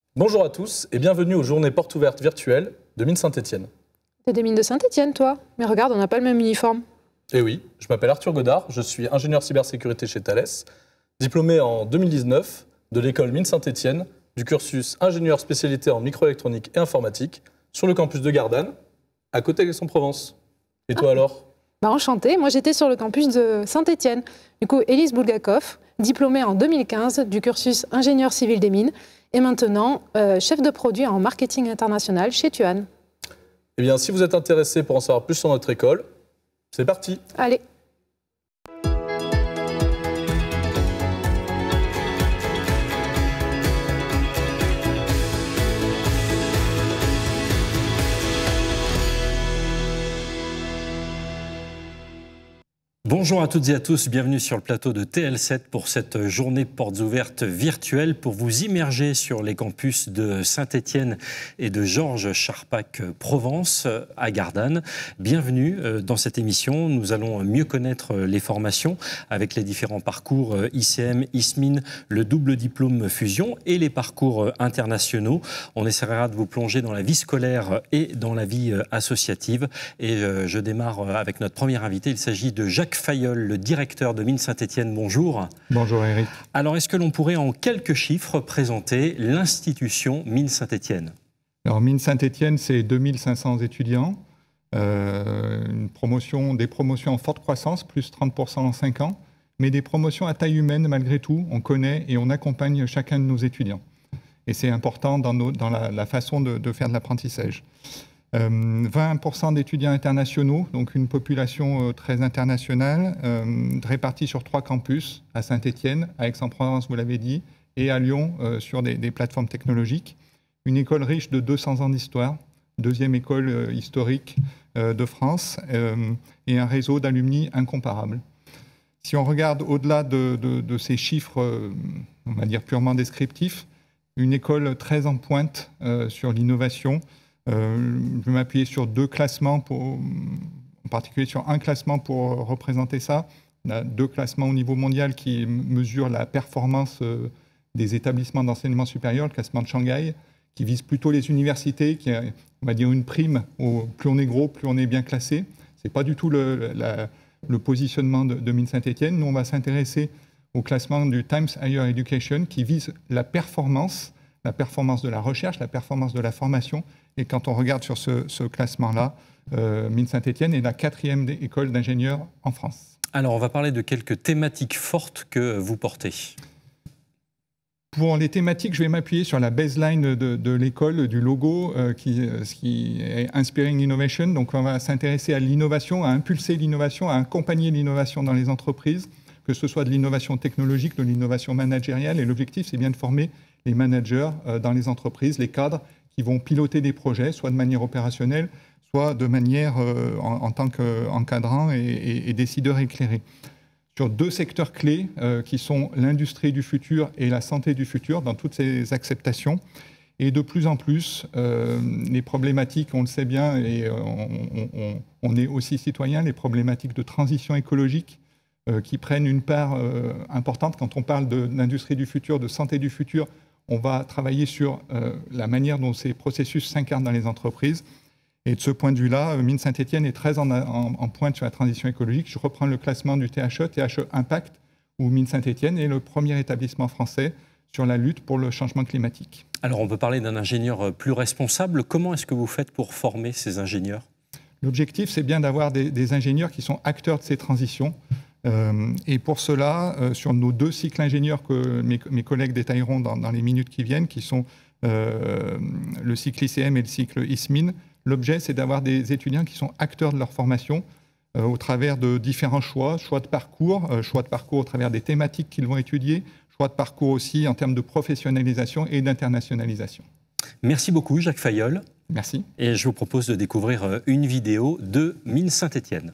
Bonjour à tous et bienvenue aux journées portes ouvertes virtuelles de Mines Saint-Étienne. T'es des mines de Saint-Étienne, toi? Mais regarde, on n'a pas le même uniforme. Eh oui, je m'appelle Arthur Godard, je suis ingénieur cybersécurité chez Thales, diplômé en 2019 de l'école Mines Saint-Étienne du cursus ingénieur spécialité en microélectronique et informatique sur le campus de Gardanne, à côté d'Aix-en-Provence. Et toi alors? Enchantée, moi j'étais sur le campus de Saint-Étienne. Du coup, Élise Boulgakov, diplômée en 2015 du cursus ingénieur civil des mines et maintenant chef de produit en marketing international chez Tuan. Eh bien, si vous êtes intéressé pour en savoir plus sur notre école, c'est parti! Allez. Bonjour à toutes et à tous, bienvenue sur le plateau de TL7 pour cette journée portes ouvertes virtuelle pour vous immerger sur les campus de Saint-Étienne et de Georges Charpak-Provence à Gardanne. Bienvenue dans cette émission, nous allons mieux connaître les formations avec les différents parcours ICM, ISMIN, le double diplôme fusion et les parcours internationaux. On essaiera de vous plonger dans la vie scolaire et dans la vie associative et je démarre avec notre premier invité, il s'agit de Jacques Fayolle, le directeur de Mines Saint-Étienne. Bonjour. Bonjour Eric. Alors, est-ce que l'on pourrait en quelques chiffres présenter l'institution Mines Saint-Étienne? Alors, Mines Saint-Étienne, c'est 2500 étudiants, des promotions en forte croissance, plus 30% en 5 ans, mais des promotions à taille humaine malgré tout. On connaît et on accompagne chacun de nos étudiants. Et c'est important dans la façon de faire de l'apprentissage. 20% d'étudiants internationaux, donc une population très internationale, répartie sur 3 campus, à Saint-Étienne, à Aix-en-Provence, vous l'avez dit, et à Lyon, sur des plateformes technologiques. Une école riche de 200 ans d'histoire, deuxième école historique de France, et un réseau d'alumni incomparable. Si on regarde au-delà de ces chiffres, on va dire purement descriptifs, une école très en pointe sur l'innovation. Je vais m'appuyer sur 2 classements, en particulier sur un classement pour représenter ça. On a 2 classements au niveau mondial qui mesurent la performance des établissements d'enseignement supérieur, le classement de Shanghai, qui vise plutôt les universités, qui a, on va dire, une prime. Plus on est gros, plus on est bien classé. Ce n'est pas du tout le positionnement de Mines Saint-Étienne. Nous, on va s'intéresser au classement du Times Higher Education, qui vise la performance de la recherche, la performance de la formation. Et quand on regarde sur ce classement-là, Mines Saint-Étienne est la 4e école d'ingénieurs en France. Alors, on va parler de quelques thématiques fortes que vous portez. Pour les thématiques, je vais m'appuyer sur la baseline de l'école, du logo, qui est Inspiring Innovation. Donc, on va s'intéresser à l'innovation, à impulser l'innovation, à accompagner l'innovation dans les entreprises, que ce soit de l'innovation technologique, de l'innovation managériale. Et l'objectif, c'est bien de former les managers dans les entreprises, les cadres qui vont piloter des projets, soit de manière opérationnelle, soit de manière en tant qu'encadrant et décideur éclairé. Sur 2 secteurs clés qui sont l'industrie du futur et la santé du futur, dans toutes ces acceptations. Et de plus en plus, les problématiques, on le sait bien, et on est aussi citoyen, les problématiques de transition écologique qui prennent une part importante. Quand on parle de l'industrie du futur, de santé du futur, on va travailler sur la manière dont ces processus s'incarnent dans les entreprises. Et de ce point de vue-là, Mines Saint-Étienne est très en pointe sur la transition écologique. Je reprends le classement du THE Impact, où Mines Saint-Étienne est le premier établissement français sur la lutte pour le changement climatique. Alors, on peut parler d'un ingénieur plus responsable. Comment est-ce que vous faites pour former ces ingénieurs? L'objectif, c'est bien d'avoir des ingénieurs qui sont acteurs de ces transitions. Et pour cela, sur nos 2 cycles ingénieurs que mes collègues détailleront dans les minutes qui viennent, qui sont le cycle ICM et le cycle ISMIN, l'objet, c'est d'avoir des étudiants qui sont acteurs de leur formation au travers de différents choix de parcours au travers des thématiques qu'ils vont étudier, choix de parcours aussi en termes de professionnalisation et d'internationalisation. Merci beaucoup, Jacques Fayolle. Merci. Et je vous propose de découvrir une vidéo de Mines Saint-Étienne.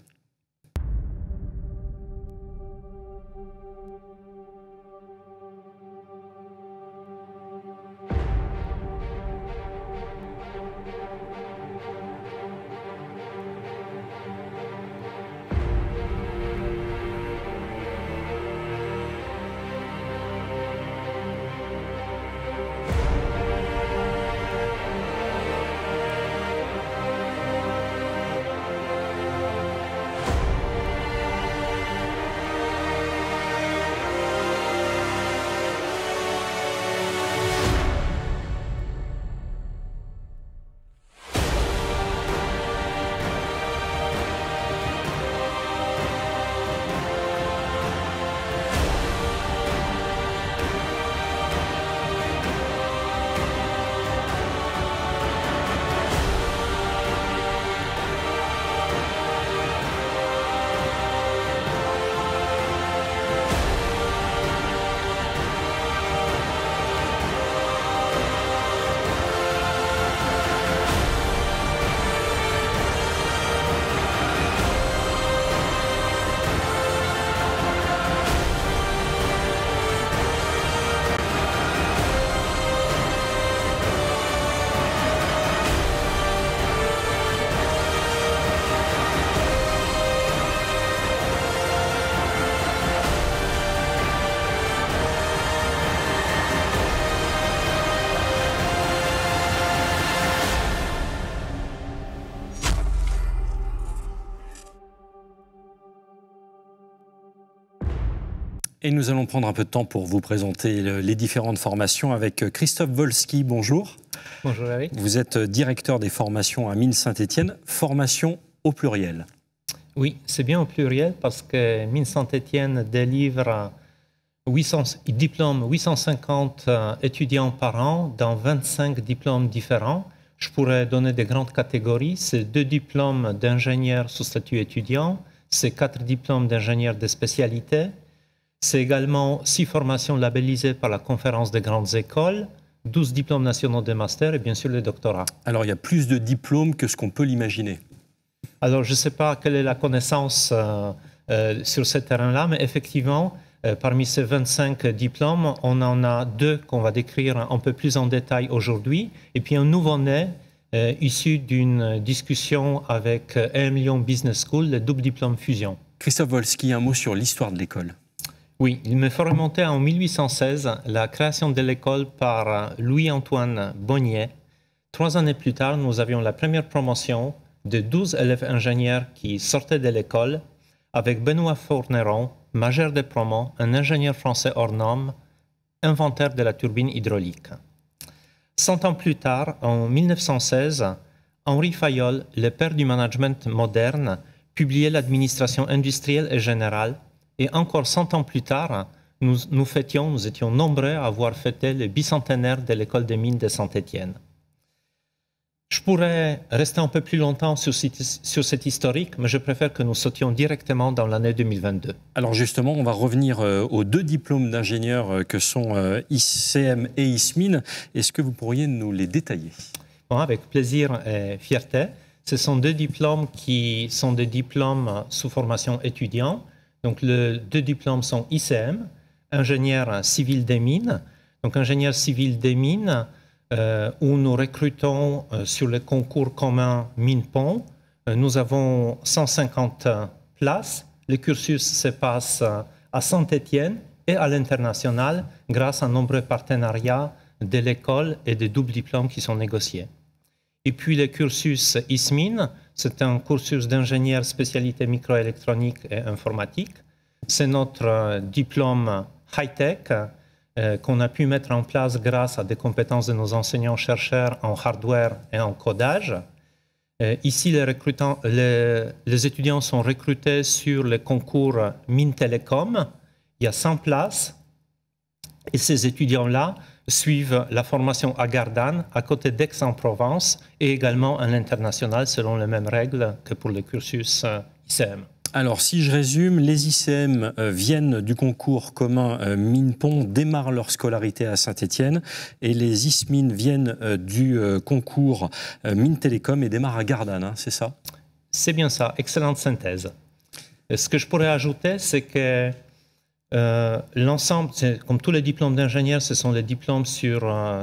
Et nous allons prendre un peu de temps pour vous présenter les différentes formations avec Christophe Wolski. Bonjour. Bonjour Eric. Vous êtes directeur des formations à Mines Saint-Étienne. Formation au pluriel. Oui, c'est bien au pluriel parce que Mines Saint-Étienne délivre 850 étudiants par an dans 25 diplômes différents. Je pourrais donner des grandes catégories. C'est 2 diplômes d'ingénieur sous statut étudiant, c'est 4 diplômes d'ingénieur de spécialité, c'est également 6 formations labellisées par la Conférence des grandes écoles, 12 diplômes nationaux de master et bien sûr le doctorat. Alors il y a plus de diplômes que ce qu'on peut l'imaginer. Alors je ne sais pas quelle est la connaissance sur ce terrain-là, mais effectivement, parmi ces 25 diplômes, on en a 2 qu'on va décrire un peu plus en détail aujourd'hui, et puis un nouveau-né issu d'une discussion avec AM Lyon Business School, le double diplôme fusion. Christophe Wolski, un mot sur l'histoire de l'école. Oui, il me faut remonter en 1816, la création de l'école par Louis-Antoine Bonnier. 3 années plus tard, nous avions la première promotion de 12 élèves ingénieurs qui sortaient de l'école, avec Benoît Fourneron, major de promo, un ingénieur français hors norme, inventeur de la turbine hydraulique. 100 ans plus tard, en 1916, Henri Fayol, le père du management moderne, publiait l'administration industrielle et générale. Et encore 100 ans plus tard, nous étions nombreux à avoir fêté le bicentenaire de l'école des mines de Saint-Étienne. Je pourrais rester un peu plus longtemps sur cet historique, mais je préfère que nous sautions directement dans l'année 2022. Alors justement, on va revenir aux 2 diplômes d'ingénieurs que sont ICM et ISMIN. Est-ce que vous pourriez nous les détailler? Bon, avec plaisir et fierté. Ce sont 2 diplômes qui sont des diplômes sous formation étudiant. Donc, les 2 diplômes sont ICM, ingénieur civil des mines. Donc, ingénieur civil des mines, où nous recrutons sur le concours commun Mines-Pont. Nous avons 150 places. Le cursus se passe à Saint-Étienne et à l'international grâce à nombreux partenariats de l'école et des doubles diplômes qui sont négociés. Et puis le cursus ISMIN, c'est un cursus d'ingénieur spécialité microélectronique et informatique. C'est notre diplôme high-tech qu'on a pu mettre en place grâce à des compétences de nos enseignants-chercheurs en hardware et en codage. Ici, les étudiants sont recrutés sur le concours Mines Télécom. Il y a 100 places et ces étudiants-là suivent la formation à Gardanne, à côté d'Aix-en-Provence, et également à l'international selon les mêmes règles que pour le cursus ICM. Alors, si je résume, les ICM viennent du concours commun Mines-Pont, démarrent leur scolarité à Saint-Étienne, et les ISMIN viennent du concours Mines Télécom et démarrent à Gardanne, hein, c'est ça? C'est bien ça, excellente synthèse. Ce que je pourrais ajouter, c'est que l'ensemble, comme tous les diplômes d'ingénieur, ce sont les diplômes sur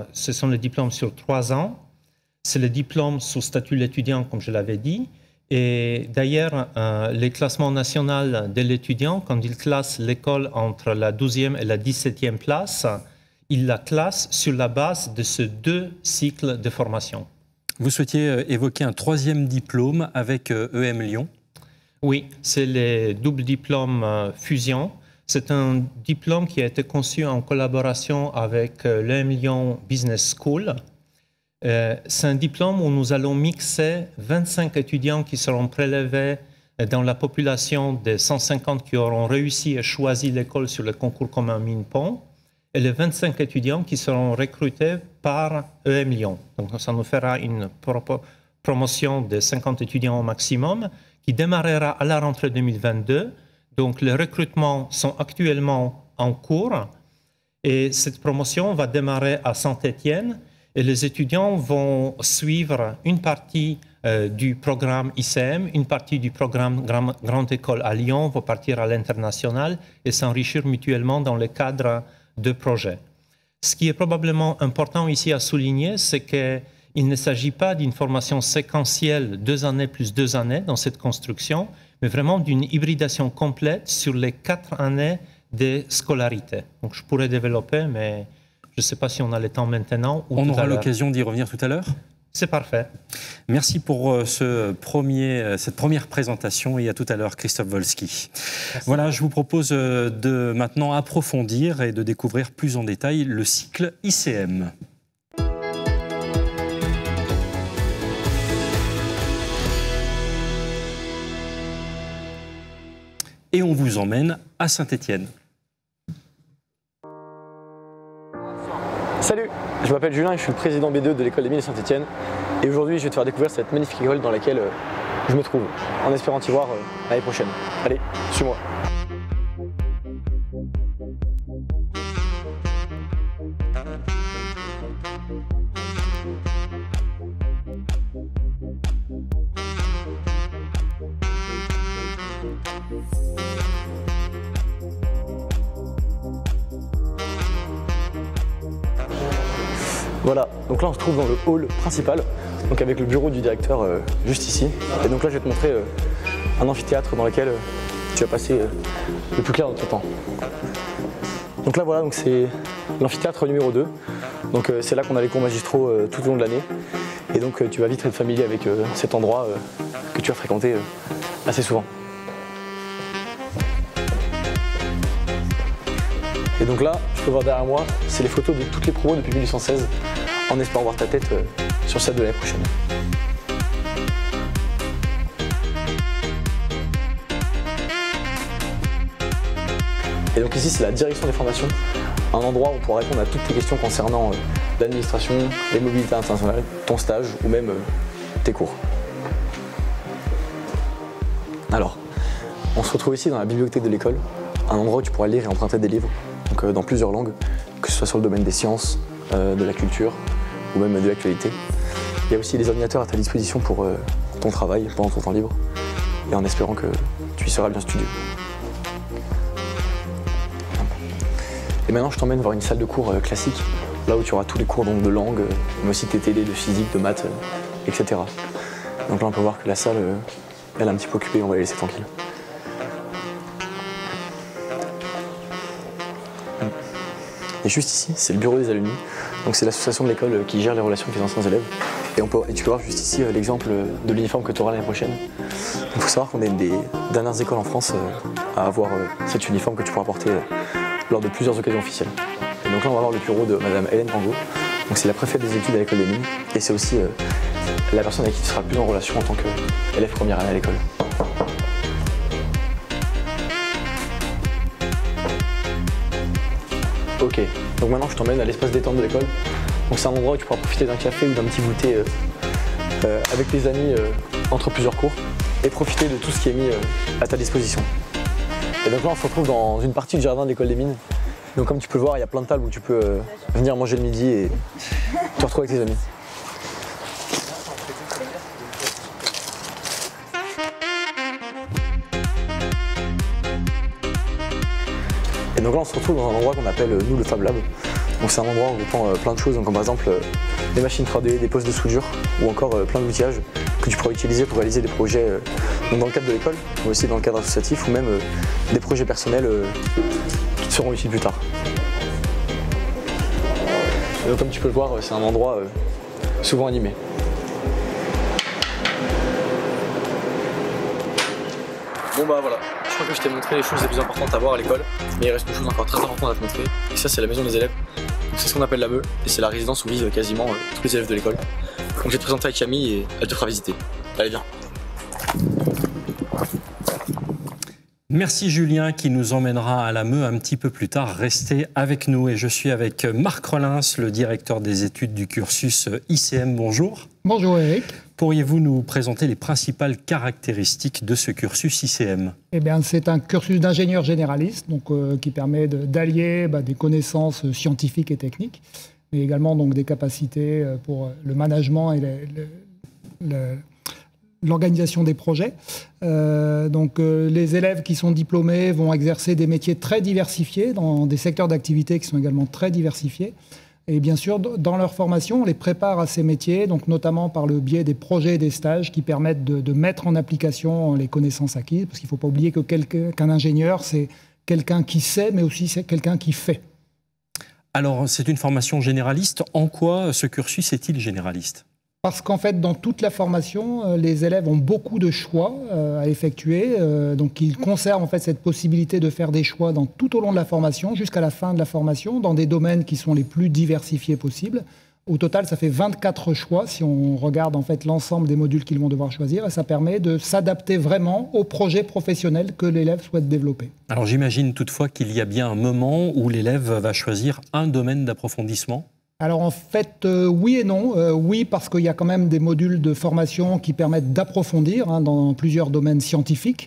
3 ans. C'est le diplôme sous statut d'étudiant, comme je l'avais dit. Et d'ailleurs, les classements nationaux de l'étudiant, quand il classe l'école entre la 12e et la 17e place, il la classe sur la base de ces 2 cycles de formation. Vous souhaitiez évoquer un 3e diplôme avec EM Lyon? Oui, c'est le double diplôme fusion. C'est un diplôme qui a été conçu en collaboration avec l'EM Lyon Business School. C'est un diplôme où nous allons mixer 25 étudiants qui seront prélevés dans la population des 150 qui auront réussi et choisi l'école sur le concours commun Mines-Pont et les 25 étudiants qui seront recrutés par EM Lyon. Donc ça nous fera une promotion de 50 étudiants au maximum qui démarrera à la rentrée 2022. Donc les recrutements sont actuellement en cours et cette promotion va démarrer à Saint-Étienne. Et les étudiants vont suivre une partie du programme ICM, une partie du programme Grande École à Lyon, vont partir à l'international et s'enrichir mutuellement dans le cadre de projets. Ce qui est probablement important ici à souligner, c'est qu'il ne s'agit pas d'une formation séquentielle 2 années plus 2 années dans cette construction, mais vraiment d'une hybridation complète sur les 4 années de scolarité. Donc je pourrais développer, mais je ne sais pas si on a le temps maintenant ou on tout aura à l'heure. l'occasion d'y revenir tout à l'heure. C'est parfait. Merci pour cette première présentation et à tout à l'heure, Christophe Wolski. Voilà, je vous propose de maintenant approfondir et de découvrir plus en détail le cycle ICM. Et on vous emmène à Saint-Étienne. Salut, je m'appelle Julien et je suis le président B2 de l'école des mines de Saint-Étienne. Et aujourd'hui, je vais te faire découvrir cette magnifique école dans laquelle je me trouve, en espérant t'y voir l'année prochaine. Allez, suis-moi. Voilà, donc là on se trouve dans le hall principal, donc avec le bureau du directeur juste ici. Et donc là je vais te montrer un amphithéâtre dans lequel tu vas passer le plus clair de ton temps. Donc là voilà, c'est l'amphithéâtre numéro 2. Donc c'est là qu'on a les cours magistraux tout au long de l'année. Et donc tu vas vite être familier avec cet endroit que tu vas fréquenter assez souvent. Et donc là, tu peux voir derrière moi, c'est les photos de toutes les promos depuis 1816, en espérant voir ta tête sur celle de l'année prochaine. Et donc ici, c'est la direction des formations, un endroit où on pourra répondre à toutes tes questions concernant l'administration, les mobilités internationales, ton stage ou même tes cours. Alors, on se retrouve ici dans la bibliothèque de l'école, un endroit où tu pourras lire et emprunter des livres, donc dans plusieurs langues, que ce soit sur le domaine des sciences, de la culture ou même de l'actualité. Il y a aussi des ordinateurs à ta disposition pour ton travail pendant ton temps libre et en espérant que tu y seras bien studieux. Et maintenant je t'emmène voir une salle de cours classique, là où tu auras tous les cours donc, de langue, mais aussi tes TD, de physique, de maths, etc. Donc là on peut voir que la salle elle est un petit peu occupée, on va la laisser tranquille. Et juste ici, c'est le bureau des alumni. Donc c'est l'association de l'école qui gère les relations avec les anciens élèves. Et tu peux voir juste ici l'exemple de l'uniforme que tu auras l'année prochaine. Il faut savoir qu'on est une des dernières écoles en France à avoir cet uniforme que tu pourras porter lors de plusieurs occasions officielles. Et donc là, on va voir le bureau de Madame Hélène Pangot. Donc c'est la préfète des études à l'école des mines. Et c'est aussi la personne avec qui tu seras le plus en relation en tant qu'élève première année à l'école. Ok, donc maintenant je t'emmène à l'espace détente de l'école. Donc c'est un endroit où tu pourras profiter d'un café ou d'un petit goûter avec tes amis entre plusieurs cours et profiter de tout ce qui est mis à ta disposition. Et donc là on se retrouve dans une partie du jardin de l'école des mines. Donc comme tu peux le voir, il y a plein de tables où tu peux venir manger le midi et te retrouver avec tes amis. Et donc là on se retrouve dans un endroit qu'on appelle nous le Fab Lab. Donc c'est un endroit où on prend plein de choses, donc, comme par exemple des machines 3D, des postes de soudure ou encore plein d'outillages que tu pourras utiliser pour réaliser des projets dans le cadre de l'école, mais aussi dans le cadre associatif ou même des projets personnels qui te seront utiles plus tard. Et donc comme tu peux le voir, c'est un endroit souvent animé. Bon bah voilà, je crois que je t'ai montré les choses les plus importantes à voir à l'école, mais il reste une chose encore très importante à te montrer, et ça c'est la maison des élèves. C'est ce qu'on appelle la MEU, et c'est la résidence où vivent quasiment tous les élèves de l'école. Donc je vais te présenter avec Camille et elle te fera visiter. Allez viens. Merci Julien qui nous emmènera à la MEU un petit peu plus tard. Restez avec nous et je suis avec Marc Rollins, le directeur des études du cursus ICM. Bonjour. Bonjour Eric. Pourriez-vous nous présenter les principales caractéristiques de ce cursus ICM? Eh bien, c'est un cursus d'ingénieur généraliste donc, qui permet d'allier des connaissances scientifiques et techniques, mais également donc, des capacités pour le management et l'organisation des projets. Les élèves qui sont diplômés vont exercer des métiers très diversifiés dans des secteurs d'activité qui sont également très diversifiés. Et bien sûr, dans leur formation, on les prépare à ces métiers, donc notamment par le biais des projets et des stages qui permettent de mettre en application les connaissances acquises, parce qu'il ne faut pas oublier qu'un ingénieur, c'est quelqu'un qui sait, mais aussi c'est quelqu'un qui fait. Alors, c'est une formation généraliste. En quoi ce cursus est-il généraliste ? Parce qu'en fait, dans toute la formation, les élèves ont beaucoup de choix à effectuer. Donc, ils conservent en fait cette possibilité de faire des choix tout au long de la formation, jusqu'à la fin de la formation, dans des domaines qui sont les plus diversifiés possibles. Au total, ça fait 24 choix si on regarde en fait l'ensemble des modules qu'ils vont devoir choisir, et ça permet de s'adapter vraiment au projet professionnel que l'élève souhaite développer. Alors j'imagine toutefois qu'il y a bien un moment où l'élève va choisir un domaine d'approfondissement. Alors en fait, oui et non. Oui, parce qu'il y a quand même des modules de formation qui permettent d'approfondir dans plusieurs domaines scientifiques.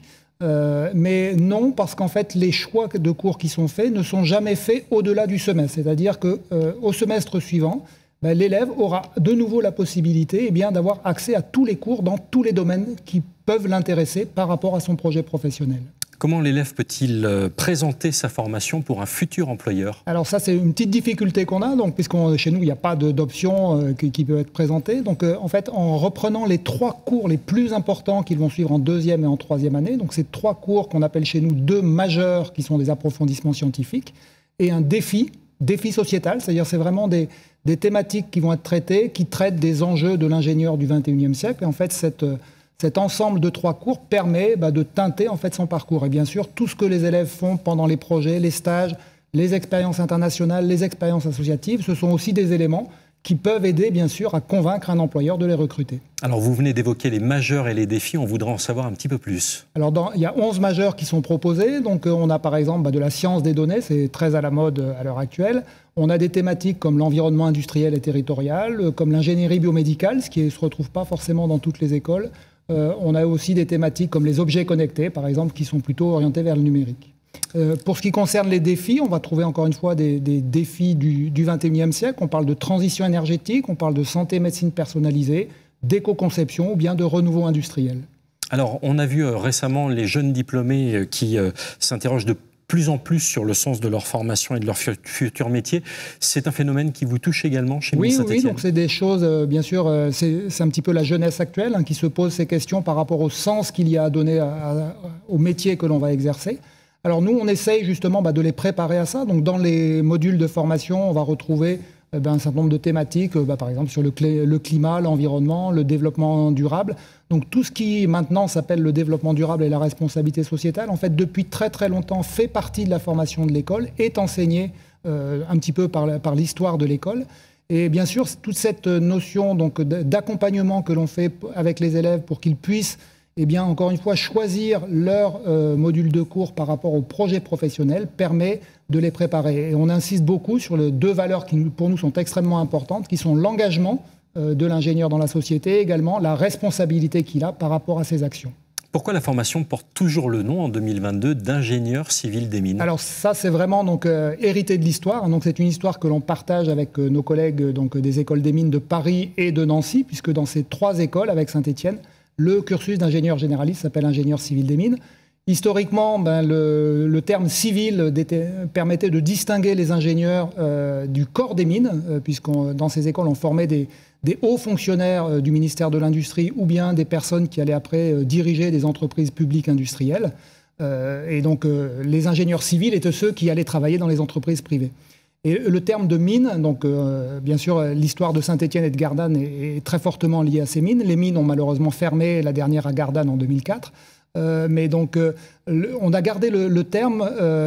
Mais non, parce qu'en fait, les choix de cours qui sont faits ne sont jamais faits au-delà du semestre. C'est-à-dire qu'au semestre suivant, l'élève aura de nouveau la possibilité d'avoir accès à tous les cours dans tous les domaines qui peuvent l'intéresser par rapport à son projet professionnel. Comment l'élève peut-il présenter sa formation pour un futur employeur? Alors ça, c'est une petite difficulté qu'on a, puisque chez nous, il n'y a pas d'option qui peut être présentée. Donc en fait, en reprenant les 3 cours les plus importants qu'ils vont suivre en 2e et en 3e année, donc ces 3 cours qu'on appelle chez nous 2 majeurs, qui sont des approfondissements scientifiques, et un défi sociétal, c'est-à-dire c'est vraiment des thématiques qui vont être traitées, qui traitent des enjeux de l'ingénieur du 21e siècle. Et en fait, cet ensemble de 3 cours permet de teinter en fait son parcours. Et bien sûr, tout ce que les élèves font pendant les projets, les stages, les expériences internationales, les expériences associatives, ce sont aussi des éléments qui peuvent aider bien sûr à convaincre un employeur de les recruter. Alors vous venez d'évoquer les majeurs et les défis, on voudrait en savoir un petit peu plus. Alors il y a 11 majeurs qui sont proposés. Donc on a par exemple de la science des données, c'est très à la mode à l'heure actuelle. On a des thématiques comme l'environnement industriel et territorial, comme l'ingénierie biomédicale, ce qui ne se retrouve pas forcément dans toutes les écoles. On a aussi des thématiques comme les objets connectés, par exemple, qui sont plutôt orientés vers le numérique. Pour ce qui concerne les défis, on va trouver encore une fois des défis du 21e siècle. On parle de transition énergétique, on parle de santé et médecine personnalisée, d'éco-conception ou bien de renouveau industriel. Alors, on a vu récemment les jeunes diplômés qui s'interrogent de plus en plus sur le sens de leur formation et de leur futur métier. C'est un phénomène qui vous touche également chez Mines Saint-Étienne? Oui, donc c'est des choses, bien sûr, c'est un petit peu la jeunesse actuelle qui se pose ces questions par rapport au sens qu'il y a à donner au métier que l'on va exercer. Alors nous, on essaye justement de les préparer à ça. Donc dans les modules de formation, on va retrouver un certain nombre de thématiques, par exemple sur le climat, l'environnement, le développement durable. Donc tout ce qui maintenant s'appelle le développement durable et la responsabilité sociétale, en fait, depuis très très longtemps, fait partie de la formation de l'école, est enseigné un petit peu par l'histoire de l'école. Et bien sûr, toute cette notion d'accompagnement que l'on fait avec les élèves pour qu'ils puissent, encore une fois, choisir leur module de cours par rapport au projet professionnel permet de les préparer. Et on insiste beaucoup sur les 2 valeurs qui, pour nous, sont extrêmement importantes, qui sont l'engagement de l'ingénieur dans la société, et également la responsabilité qu'il a par rapport à ses actions. Pourquoi la formation porte toujours le nom en 2022 d'ingénieur civil des mines? Alors ça, c'est vraiment hérité de l'histoire. Donc c'est une histoire que l'on partage avec nos collègues des écoles des mines de Paris et de Nancy, puisque dans ces 3 écoles, avec Saint-Étienne, le cursus d'ingénieur généraliste s'appelle ingénieur civil des mines. Historiquement, le terme civil permettait de distinguer les ingénieurs du corps des mines, puisque dans ces écoles, on formait des hauts fonctionnaires du ministère de l'Industrie ou bien des personnes qui allaient après diriger des entreprises publiques industrielles. Et donc, les ingénieurs civils étaient ceux qui allaient travailler dans les entreprises privées. Et le terme de mine, bien sûr, l'histoire de Saint-Étienne et de Gardanne est très fortement liée à ces mines. Les mines ont malheureusement fermé, la dernière à Gardanne en 2004. Mais on a gardé le terme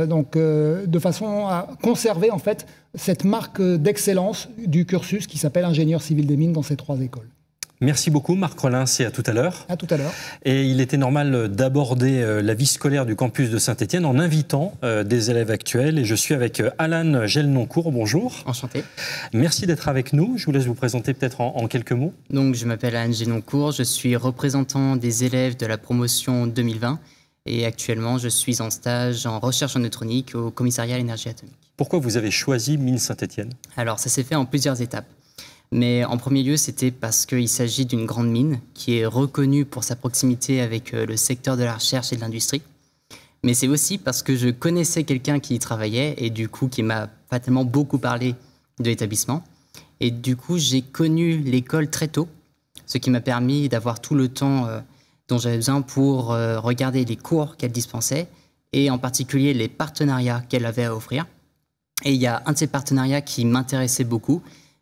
de façon à conserver en fait cette marque d'excellence du cursus qui s'appelle ingénieur civil des mines dans ces 3 écoles. Merci beaucoup Marc Rollin, et à tout à l'heure. À tout à l'heure. Et il était normal d'aborder la vie scolaire du campus de Saint-Étienne en invitant des élèves actuels. Et je suis avec Alan Gelnoncourt, bonjour. Enchanté. Merci d'être avec nous. Je vous laisse vous présenter peut-être en quelques mots. Donc je m'appelle Alan Gelnoncourt, je suis représentant des élèves de la promotion 2020 et actuellement je suis en stage en recherche en neutronique au commissariat à l'énergie atomique. Pourquoi vous avez choisi Mines Saint-Étienne? Alors ça s'est fait en plusieurs étapes. Mais en premier lieu, c'était parce qu'il s'agit d'une grande mine qui est reconnue pour sa proximité avec le secteur de la recherche et de l'industrie. Mais c'est aussi parce que je connaissais quelqu'un qui y travaillait et du coup qui m'a pas tellement beaucoup parlé de l'établissement. Et du coup, j'ai connu l'école très tôt, ce qui m'a permis d'avoir tout le temps dont j'avais besoin pour regarder les cours qu'elle dispensait et en particulier les partenariats qu'elle avait à offrir. Et il y a un de ces partenariats qui m'intéressait beaucoup.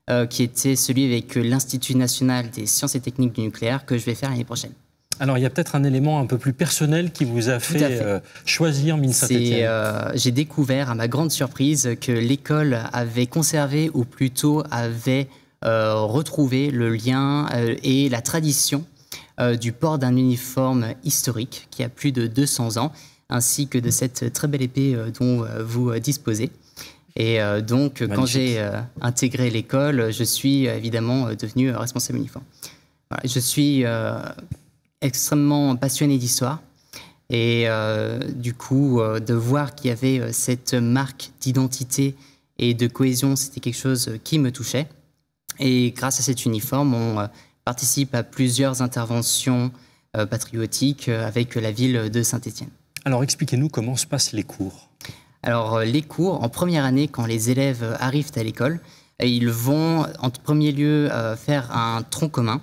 qui était celui avec l'Institut national des sciences et techniques du nucléaire que je vais faire l'année prochaine. Alors, il y a peut-être un élément un peu plus personnel qui vous a fait choisir Mines Saint-Étienne. J'ai découvert, à ma grande surprise, que l'école avait conservé, ou plutôt avait retrouvé le lien et la tradition du port d'un uniforme historique qui a plus de 200 ans, ainsi que de cette très belle épée dont vous disposez. Et donc, magnifique. Quand j'ai intégré l'école, je suis évidemment devenu responsable uniforme. Voilà, je suis extrêmement passionné d'histoire. Et du coup, de voir qu'il y avait cette marque d'identité et de cohésion, c'était quelque chose qui me touchait. Et grâce à cet uniforme, on participe à plusieurs interventions patriotiques avec la ville de Saint-Étienne. Alors, expliquez-nous comment se passent les cours. Alors, les cours, en première année, quand les élèves arrivent à l'école, ils vont en premier lieu faire un tronc commun.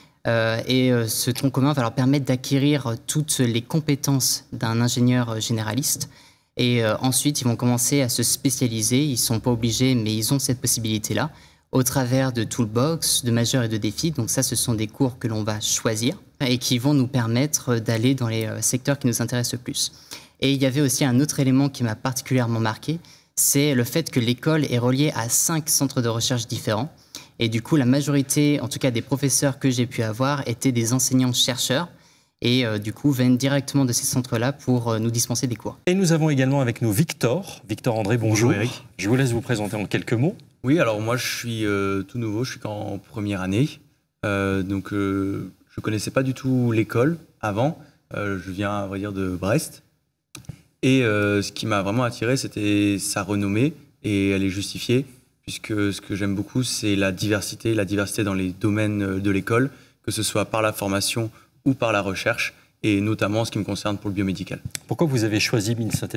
Ce tronc commun va leur permettre d'acquérir toutes les compétences d'un ingénieur généraliste. Et ensuite, ils vont commencer à se spécialiser. Ils ne sont pas obligés, mais ils ont cette possibilité-là, au travers de Toolbox, de Majeur et de Défi. Donc ça, ce sont des cours que l'on va choisir et qui vont nous permettre d'aller dans les secteurs qui nous intéressent le plus. Et il y avait aussi un autre élément qui m'a particulièrement marqué, c'est le fait que l'école est reliée à 5 centres de recherche différents. Et du coup, la majorité, en tout cas des professeurs que j'ai pu avoir, étaient des enseignants-chercheurs et du coup viennent directement de ces centres-là pour nous dispenser des cours. Et nous avons également avec nous Victor. Victor André, bonjour. Bonjour Eric. Je vous laisse vous présenter en quelques mots. Oui, alors moi je suis tout nouveau, je suis qu'en première année. Je ne connaissais pas du tout l'école avant. Je viens, à vrai dire, de Brest. Et ce qui m'a vraiment attiré, c'était sa renommée, et elle est justifiée, puisque ce que j'aime beaucoup, c'est la diversité dans les domaines de l'école, que ce soit par la formation ou par la recherche, et notamment en ce qui me concerne pour le biomédical. Pourquoi vous avez choisi Mines Saint-Étienne ?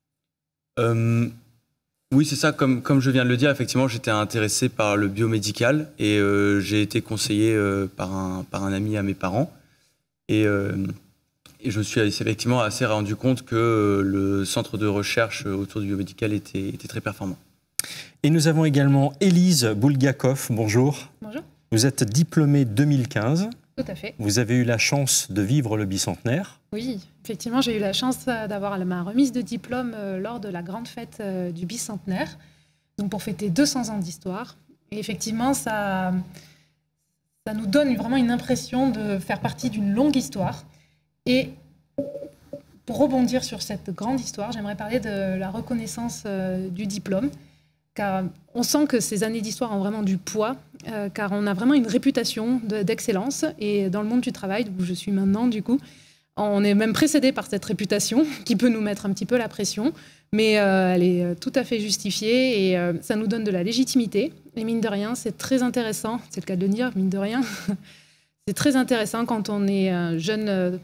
Oui, c'est ça, comme je viens de le dire, effectivement, j'étais intéressé par le biomédical, et j'ai été conseillé par un ami à mes parents. Et je me suis effectivement assez rendu compte que le centre de recherche autour du biomédical était très performant. Et nous avons également Élise Boulgakov. Bonjour. Bonjour. Vous êtes diplômée 2015. Tout à fait. Vous avez eu la chance de vivre le bicentenaire. Oui, effectivement, j'ai eu la chance d'avoir ma remise de diplôme lors de la grande fête du bicentenaire, donc pour fêter 200 ans d'histoire. Et effectivement, ça nous donne vraiment une impression de faire partie d'une longue histoire. Et pour rebondir sur cette grande histoire, j'aimerais parler de la reconnaissance du diplôme, car on sent que ces années d'histoire ont vraiment du poids, car on a vraiment une réputation d'excellence. Et dans le monde du travail, où je suis maintenant, du coup, on est même précédé par cette réputation qui peut nous mettre un petit peu la pression, mais elle est tout à fait justifiée et ça nous donne de la légitimité. Et mine de rien, c'est très intéressant, c'est le cas de le dire, mine de rien, c'est très intéressant quand on est un jeune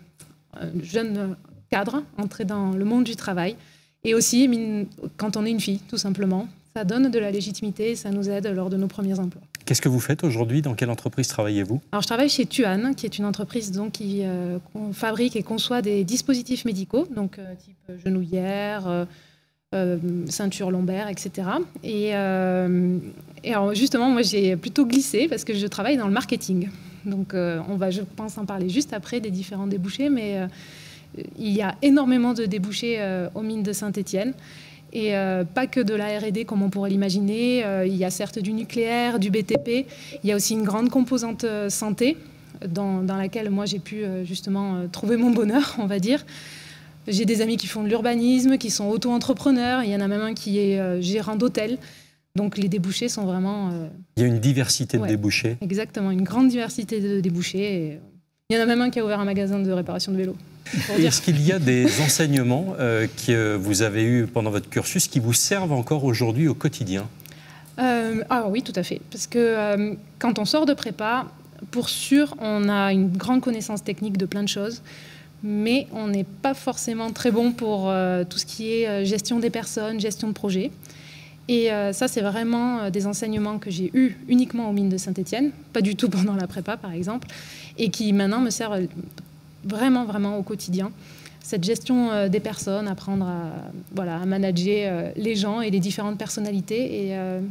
cadre, entré dans le monde du travail, et aussi quand on est une fille, tout simplement. Ça donne de la légitimité et ça nous aide lors de nos premiers emplois. Qu'est-ce que vous faites aujourd'hui ? Dans quelle entreprise travaillez-vous ? Alors, je travaille chez Tuan, qui est une entreprise donc, qui fabrique et conçoit des dispositifs médicaux, donc type genouillère, ceinture lombaire, etc. Et alors, justement, moi, j'ai plutôt glissé parce que je travaille dans le marketing. Donc, on va, je pense, en parler juste après des différents débouchés, mais il y a énormément de débouchés aux mines de Saint-Étienne. Et pas que de la R&D comme on pourrait l'imaginer. Il y a certes du nucléaire, du BTP. Il y a aussi une grande composante santé dans laquelle moi j'ai pu justement trouver mon bonheur, on va dire. J'ai des amis qui font de l'urbanisme, qui sont auto-entrepreneurs. Il y en a même un qui est gérant d'hôtel. Donc les débouchés sont vraiment... Il y a une diversité de débouchés. Exactement, une grande diversité de débouchés. Et il y en a même un qui a ouvert un magasin de réparation de vélos. Est-ce qu'il y a des enseignements que vous avez eus pendant votre cursus qui vous servent encore aujourd'hui au quotidien ? Oui, tout à fait. Parce que quand on sort de prépa, pour sûr, on a une grande connaissance technique de plein de choses, mais on n'est pas forcément très bon pour tout ce qui est gestion des personnes, gestion de projets. Et ça, c'est vraiment des enseignements que j'ai eus uniquement aux mines de Saint-Étienne, pas du tout pendant la prépa, par exemple, et qui maintenant me servent vraiment, vraiment au quotidien. Cette gestion des personnes, apprendre à manager les gens et les différentes personnalités.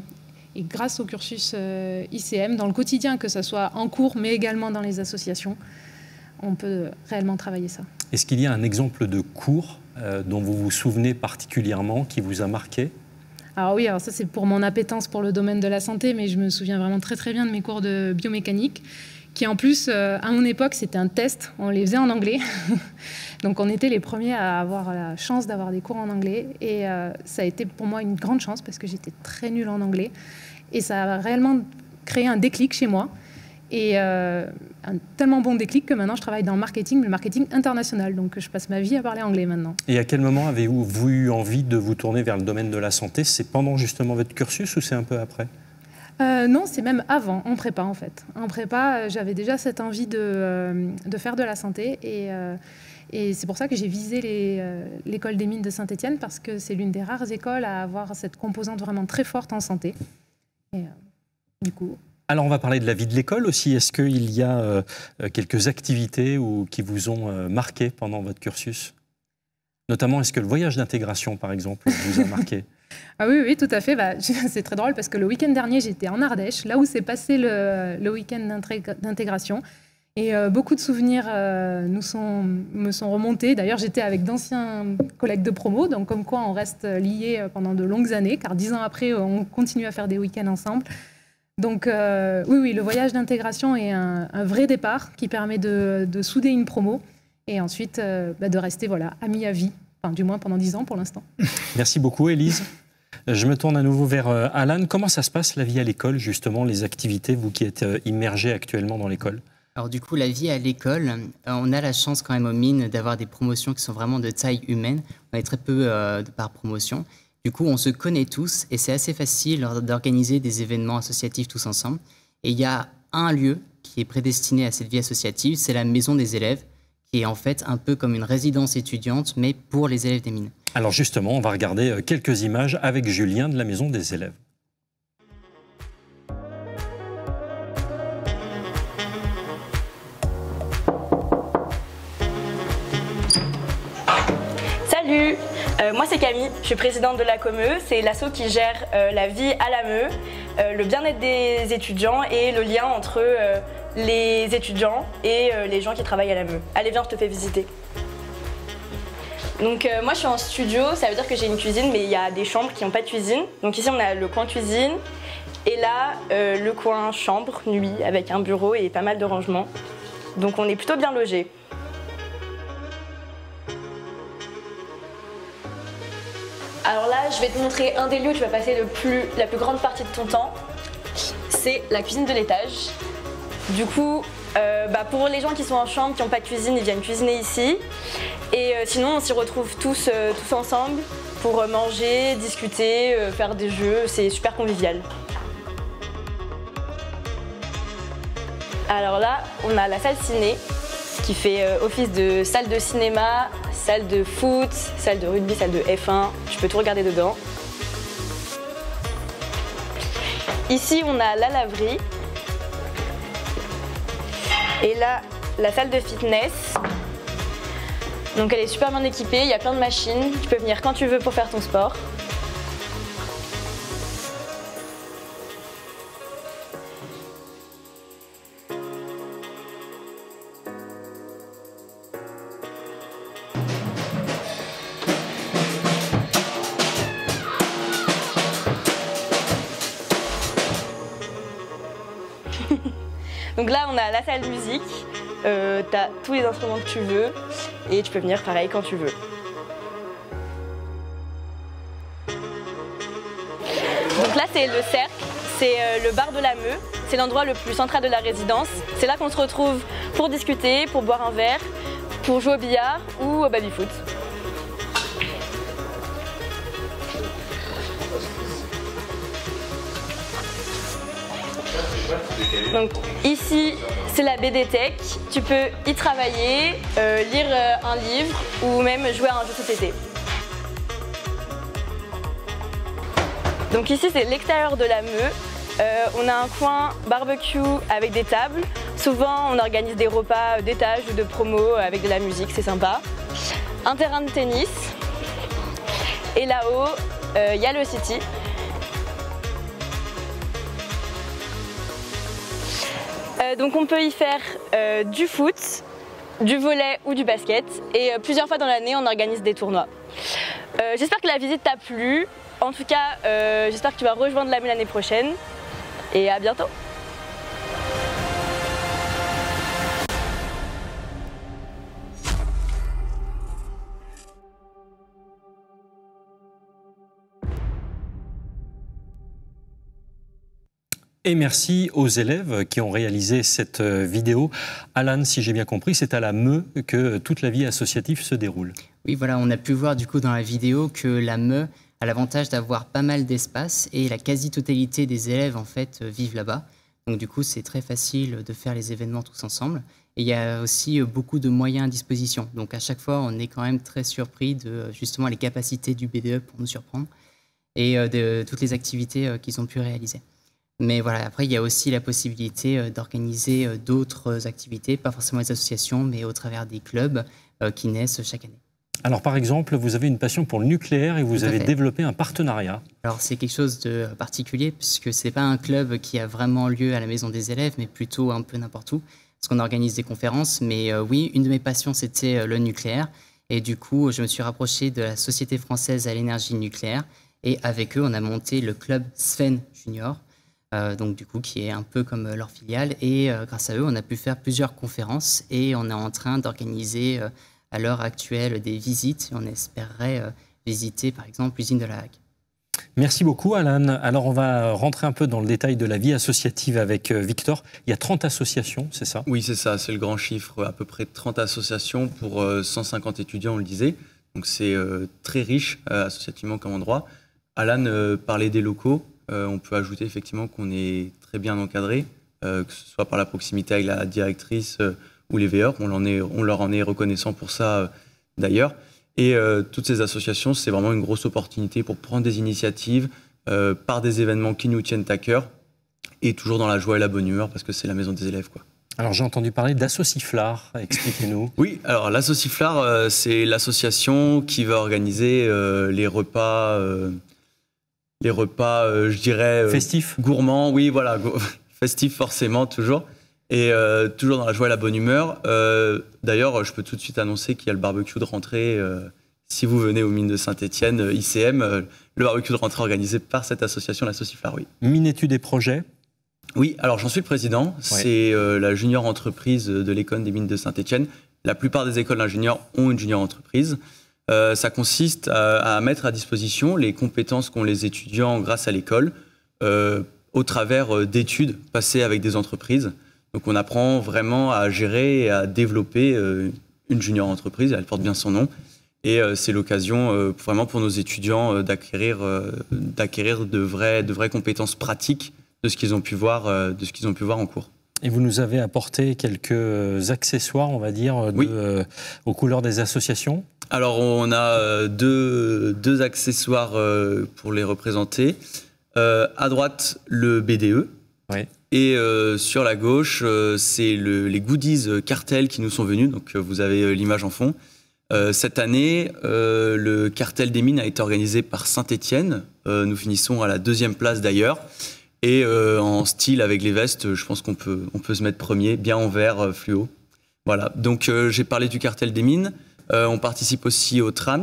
Et grâce au cursus ICM, dans le quotidien, que ce soit en cours, mais également dans les associations, on peut réellement travailler ça. Est-ce qu'il y a un exemple de cours dont vous vous souvenez particulièrement, qui vous a marqué ? Alors oui, alors ça c'est pour mon appétence pour le domaine de la santé, mais je me souviens vraiment très très bien de mes cours de biomécanique, qui en plus, à mon époque, c'était un test, on les faisait en anglais. Donc on était les premiers à avoir la chance d'avoir des cours en anglais, et ça a été pour moi une grande chance, parce que j'étais très nulle en anglais, et ça a réellement créé un déclic chez moi. Et un tellement bon déclic que maintenant je travaille dans le marketing international. Donc je passe ma vie à parler anglais maintenant. Et à quel moment avez-vous eu envie de vous tourner vers le domaine de la santé? C'est pendant justement votre cursus ou c'est un peu après? Non, c'est même avant, en prépa en fait. En prépa, j'avais déjà cette envie de faire de la santé. Et c'est pour ça que j'ai visé l'école des mines de Saint-Étienne, parce que c'est l'une des rares écoles à avoir cette composante vraiment très forte en santé. Et du coup... Alors, on va parler de la vie de l'école aussi. Est-ce qu'il y a quelques activités qui vous ont marqué pendant votre cursus? Notamment, est-ce que le voyage d'intégration, par exemple, vous a marqué? Ah oui, oui, tout à fait. Bah, c'est très drôle parce que le week-end dernier, j'étais en Ardèche, là où s'est passé le week-end d'intégration. Et beaucoup de souvenirs me sont remontés. D'ailleurs, j'étais avec d'anciens collègues de promo, donc comme quoi on reste liés pendant de longues années, car 10 ans après, on continue à faire des week-ends ensemble. Donc oui, le voyage d'intégration est un vrai départ qui permet de souder une promo et ensuite de rester amis à vie, enfin, du moins pendant 10 ans pour l'instant. Merci beaucoup Élise. Je me tourne à nouveau vers Alan. Comment ça se passe la vie à l'école, justement, les activités, vous qui êtes immergé actuellement dans l'école? Alors du coup, la vie à l'école, on a la chance quand même aux mines d'avoir des promotions qui sont vraiment de taille humaine. On est très peu par promotion. Du coup, on se connaît tous et c'est assez facile d'organiser des événements associatifs tous ensemble. Et il y a un lieu qui est prédestiné à cette vie associative, c'est la maison des élèves, qui est en fait un peu comme une résidence étudiante, mais pour les élèves des mines. Alors justement, on va regarder quelques images avec Julien de la maison des élèves. Salut, moi c'est Camille, je suis présidente de la COME, c'est l'asso qui gère la vie à la MEU, le bien-être des étudiants et le lien entre les étudiants et les gens qui travaillent à la MEU. Allez viens, je te fais visiter. Donc moi je suis en studio, ça veut dire que j'ai une cuisine, mais il y a des chambres qui n'ont pas de cuisine. Donc ici on a le coin cuisine et là le coin chambre, nuit, avec un bureau et pas mal de rangements. Donc on est plutôt bien logés. Alors là, je vais te montrer un des lieux où tu vas passer la plus grande partie de ton temps. C'est la cuisine de l'étage. Du coup, pour les gens qui sont en chambre, qui n'ont pas de cuisine, ils viennent cuisiner ici. Et sinon, on s'y retrouve tous ensemble pour manger, discuter, faire des jeux. C'est super convivial. Alors là, on a la salle ciné qui fait office de salle de cinéma, salle de foot, salle de rugby, salle de F1. Tu peux tout regarder dedans. Ici, on a la laverie. Et là, la salle de fitness. Donc elle est super bien équipée, il y a plein de machines. Tu peux venir quand tu veux pour faire ton sport. Donc là, on a la salle musique, t'as tous les instruments que tu veux et tu peux venir pareil quand tu veux. Donc là, c'est le cercle, c'est le bar de la Meu, c'est l'endroit le plus central de la résidence. C'est là qu'on se retrouve pour discuter, pour boire un verre, pour jouer au billard ou au baby-foot. Donc ici, c'est la BD Tech. Tu peux y travailler, lire un livre ou même jouer à un jeu de société. Donc ici, c'est l'extérieur de la Meu. On a un coin barbecue avec des tables. Souvent, on organise des repas d'étage ou de promo avec de la musique, c'est sympa. Un terrain de tennis. Et là-haut, il y a le City. Donc on peut y faire du foot, du volley ou du basket. Et plusieurs fois dans l'année, on organise des tournois. J'espère que la visite t'a plu. En tout cas, j'espère que tu vas rejoindre l'AMU l'année prochaine. Et à bientôt. Et merci aux élèves qui ont réalisé cette vidéo. Alan, si j'ai bien compris, c'est à la MEU que toute la vie associative se déroule. Oui, voilà, on a pu voir du coup dans la vidéo que la MEU a l'avantage d'avoir pas mal d'espace et la quasi-totalité des élèves en fait vivent là-bas. Donc du coup, c'est très facile de faire les événements tous ensemble. Et il y a aussi beaucoup de moyens à disposition. Donc à chaque fois, on est quand même très surpris de justement les capacités du BDE pour nous surprendre et de toutes les activités qu'ils ont pu réaliser. Mais voilà, après, il y a aussi la possibilité d'organiser d'autres activités, pas forcément les associations, mais au travers des clubs qui naissent chaque année. Alors, par exemple, vous avez une passion pour le nucléaire et vous avez développé un partenariat. Alors, c'est quelque chose de particulier, puisque ce n'est pas un club qui a vraiment lieu à la maison des élèves, mais plutôt un peu n'importe où, parce qu'on organise des conférences. Mais oui, une de mes passions, c'était le nucléaire. Et du coup, je me suis rapproché de la Société française à l'énergie nucléaire. Et avec eux, on a monté le club Sven Junior. Donc du coup qui est un peu comme leur filiale et grâce à eux on a pu faire plusieurs conférences et on est en train d'organiser à l'heure actuelle des visites et on espérerait visiter par exemple l'usine de La Hague. Merci beaucoup Alan. Alors on va rentrer un peu dans le détail de la vie associative avec Victor. Il y a 30 associations, c'est ça? Oui c'est ça, c'est le grand chiffre, à peu près 30 associations pour 150 étudiants on le disait. Donc c'est très riche associativement comme endroit. Alan parlait des locaux. On peut ajouter effectivement qu'on est très bien encadré, que ce soit par la proximité avec la directrice ou les veilleurs. On leur en est reconnaissant pour ça d'ailleurs. Et toutes ces associations, c'est vraiment une grosse opportunité pour prendre des initiatives par des événements qui nous tiennent à cœur et toujours dans la joie et la bonne humeur parce que c'est la maison des élèves, quoi. Alors j'ai entendu parler d'Associflard, expliquez-nous. Oui, alors l'Associflard, c'est l'association qui va organiser les repas, je dirais... festifs. Gourmands, oui, voilà, festifs forcément, toujours. Et toujours dans la joie et la bonne humeur. D'ailleurs, je peux tout de suite annoncer qu'il y a le barbecue de rentrée. Si vous venez aux mines de Saint-Étienne, ICM, le barbecue de rentrée organisé par cette association, l'Associflard, oui. Mines-études et projets. Oui, alors j'en suis le président. Ouais. C'est la junior entreprise de l'école des mines de Saint-Étienne. La plupart des écoles d'ingénieurs ont une junior entreprise. Ça consiste à mettre à disposition les compétences qu'ont les étudiants grâce à l'école au travers d'études passées avec des entreprises. Donc on apprend vraiment à gérer et à développer une junior entreprise, elle porte bien son nom. Et c'est l'occasion vraiment pour nos étudiants d'acquérir de vraies compétences pratiques de ce qu'ils ont pu voir en cours. Et vous nous avez apporté quelques accessoires, on va dire, oui. Aux couleurs des associations. Alors, on a deux accessoires pour les représenter. À droite, le BDE. Oui. Et sur la gauche, c'est les goodies cartels qui nous sont venus. Donc, vous avez l'image en fond. Cette année, le cartel des mines a été organisé par Saint-Étienne. Nous finissons à la 2e place d'ailleurs. Et en style avec les vestes, je pense qu'on peut se mettre premier, bien en vert fluo. Voilà, donc j'ai parlé du cartel des mines. On participe aussi au TRAMS,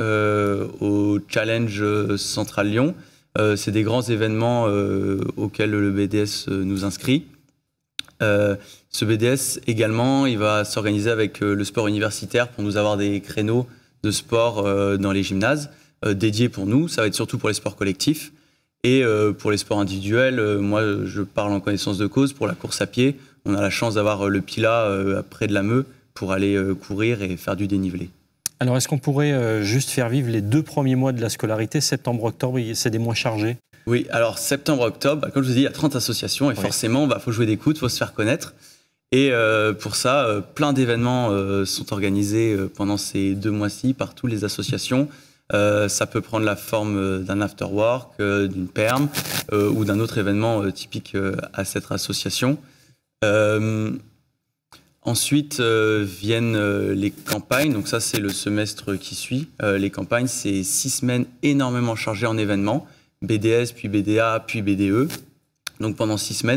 au Challenge Central Lyon. C'est des grands événements auxquels le BDS nous inscrit. Ce BDS également, il va s'organiser avec le sport universitaire pour nous avoir des créneaux de sport dans les gymnases dédiés pour nous. Ça va être surtout pour les sports collectifs. Et pour les sports individuels, moi je parle en connaissance de cause. Pour la course à pied, on a la chance d'avoir le Pilat près de la Meux pour aller courir et faire du dénivelé. Alors est-ce qu'on pourrait juste faire vivre les 2 premiers mois de la scolarité, septembre-octobre, c'est des mois chargés? Oui, alors septembre-octobre, comme je vous ai dit, il y a 30 associations et forcément, il faut jouer des coudes, il faut se faire connaître. Et pour ça, plein d'événements sont organisés pendant ces 2 mois-ci par toutes les associations. Ça peut prendre la forme d'un afterwork, d'une perm ou d'un autre événement typique à cette association. Ensuite viennent les campagnes, donc ça c'est le semestre qui suit. Les campagnes, c'est 6 semaines énormément chargées en événements, BDS, puis BDA, puis BDE. Donc pendant 6 semaines,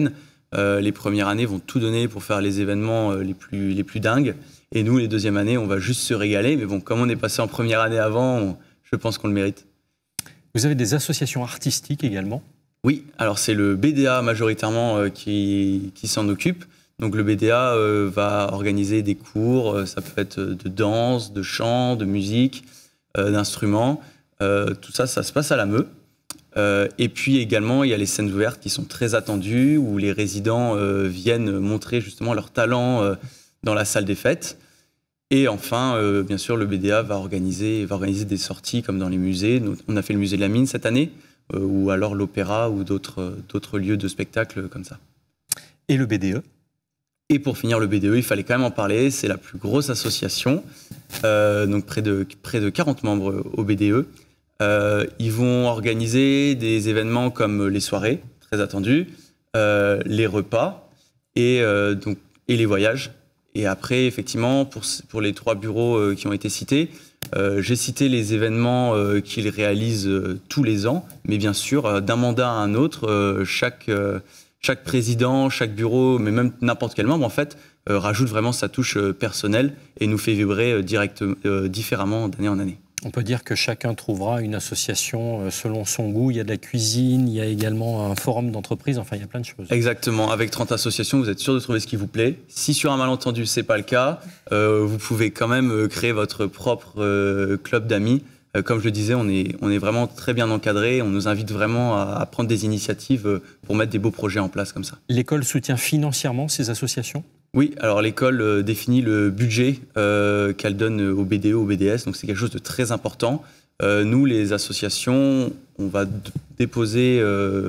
Les premières années vont tout donner pour faire les événements les plus dingues. Et nous, les deuxièmes années, on va juste se régaler. Mais bon, comme on est passé en première année avant, je pense qu'on le mérite. Vous avez des associations artistiques également ? Oui, alors c'est le BDA majoritairement qui s'en occupe. Donc le BDA va organiser des cours, ça peut être de danse, de chant, de musique, d'instruments. Tout ça, ça se passe à la Meu. Et puis également, il y a les scènes ouvertes qui sont très attendues, où les résidents viennent montrer justement leur talent dans la salle des fêtes. Et enfin, bien sûr, le BDA va organiser des sorties comme dans les musées. On a fait le musée de la Mine cette année, ou alors l'opéra ou d'autres lieux de spectacle comme ça. Et le BDE ? Et pour finir, le BDE, il fallait quand même en parler, c'est la plus grosse association, donc près de 40 membres au BDE. Ils vont organiser des événements comme les soirées, très attendues, les repas et les voyages. Et après, effectivement, pour les 3 bureaux qui ont été cités, j'ai cité les événements qu'ils réalisent tous les ans, mais bien sûr, d'un mandat à un autre, chaque président, chaque bureau, mais même n'importe quel membre, en fait, rajoute vraiment sa touche personnelle et nous fait vibrer différemment d'année en année. On peut dire que chacun trouvera une association selon son goût. Il y a de la cuisine, il y a également un forum d'entreprise, enfin il y a plein de choses. Exactement, avec 30 associations, vous êtes sûr de trouver ce qui vous plaît. Si sur un malentendu, ce n'est pas le cas, vous pouvez quand même créer votre propre club d'amis. Comme je le disais, on est vraiment très bien encadré. On nous invite vraiment à prendre des initiatives pour mettre des beaux projets en place comme ça. L'école soutient financièrement ces associations ? Oui, alors l'école définit le budget qu'elle donne au BDE, au BDS, donc c'est quelque chose de très important. Nous, les associations, on va déposer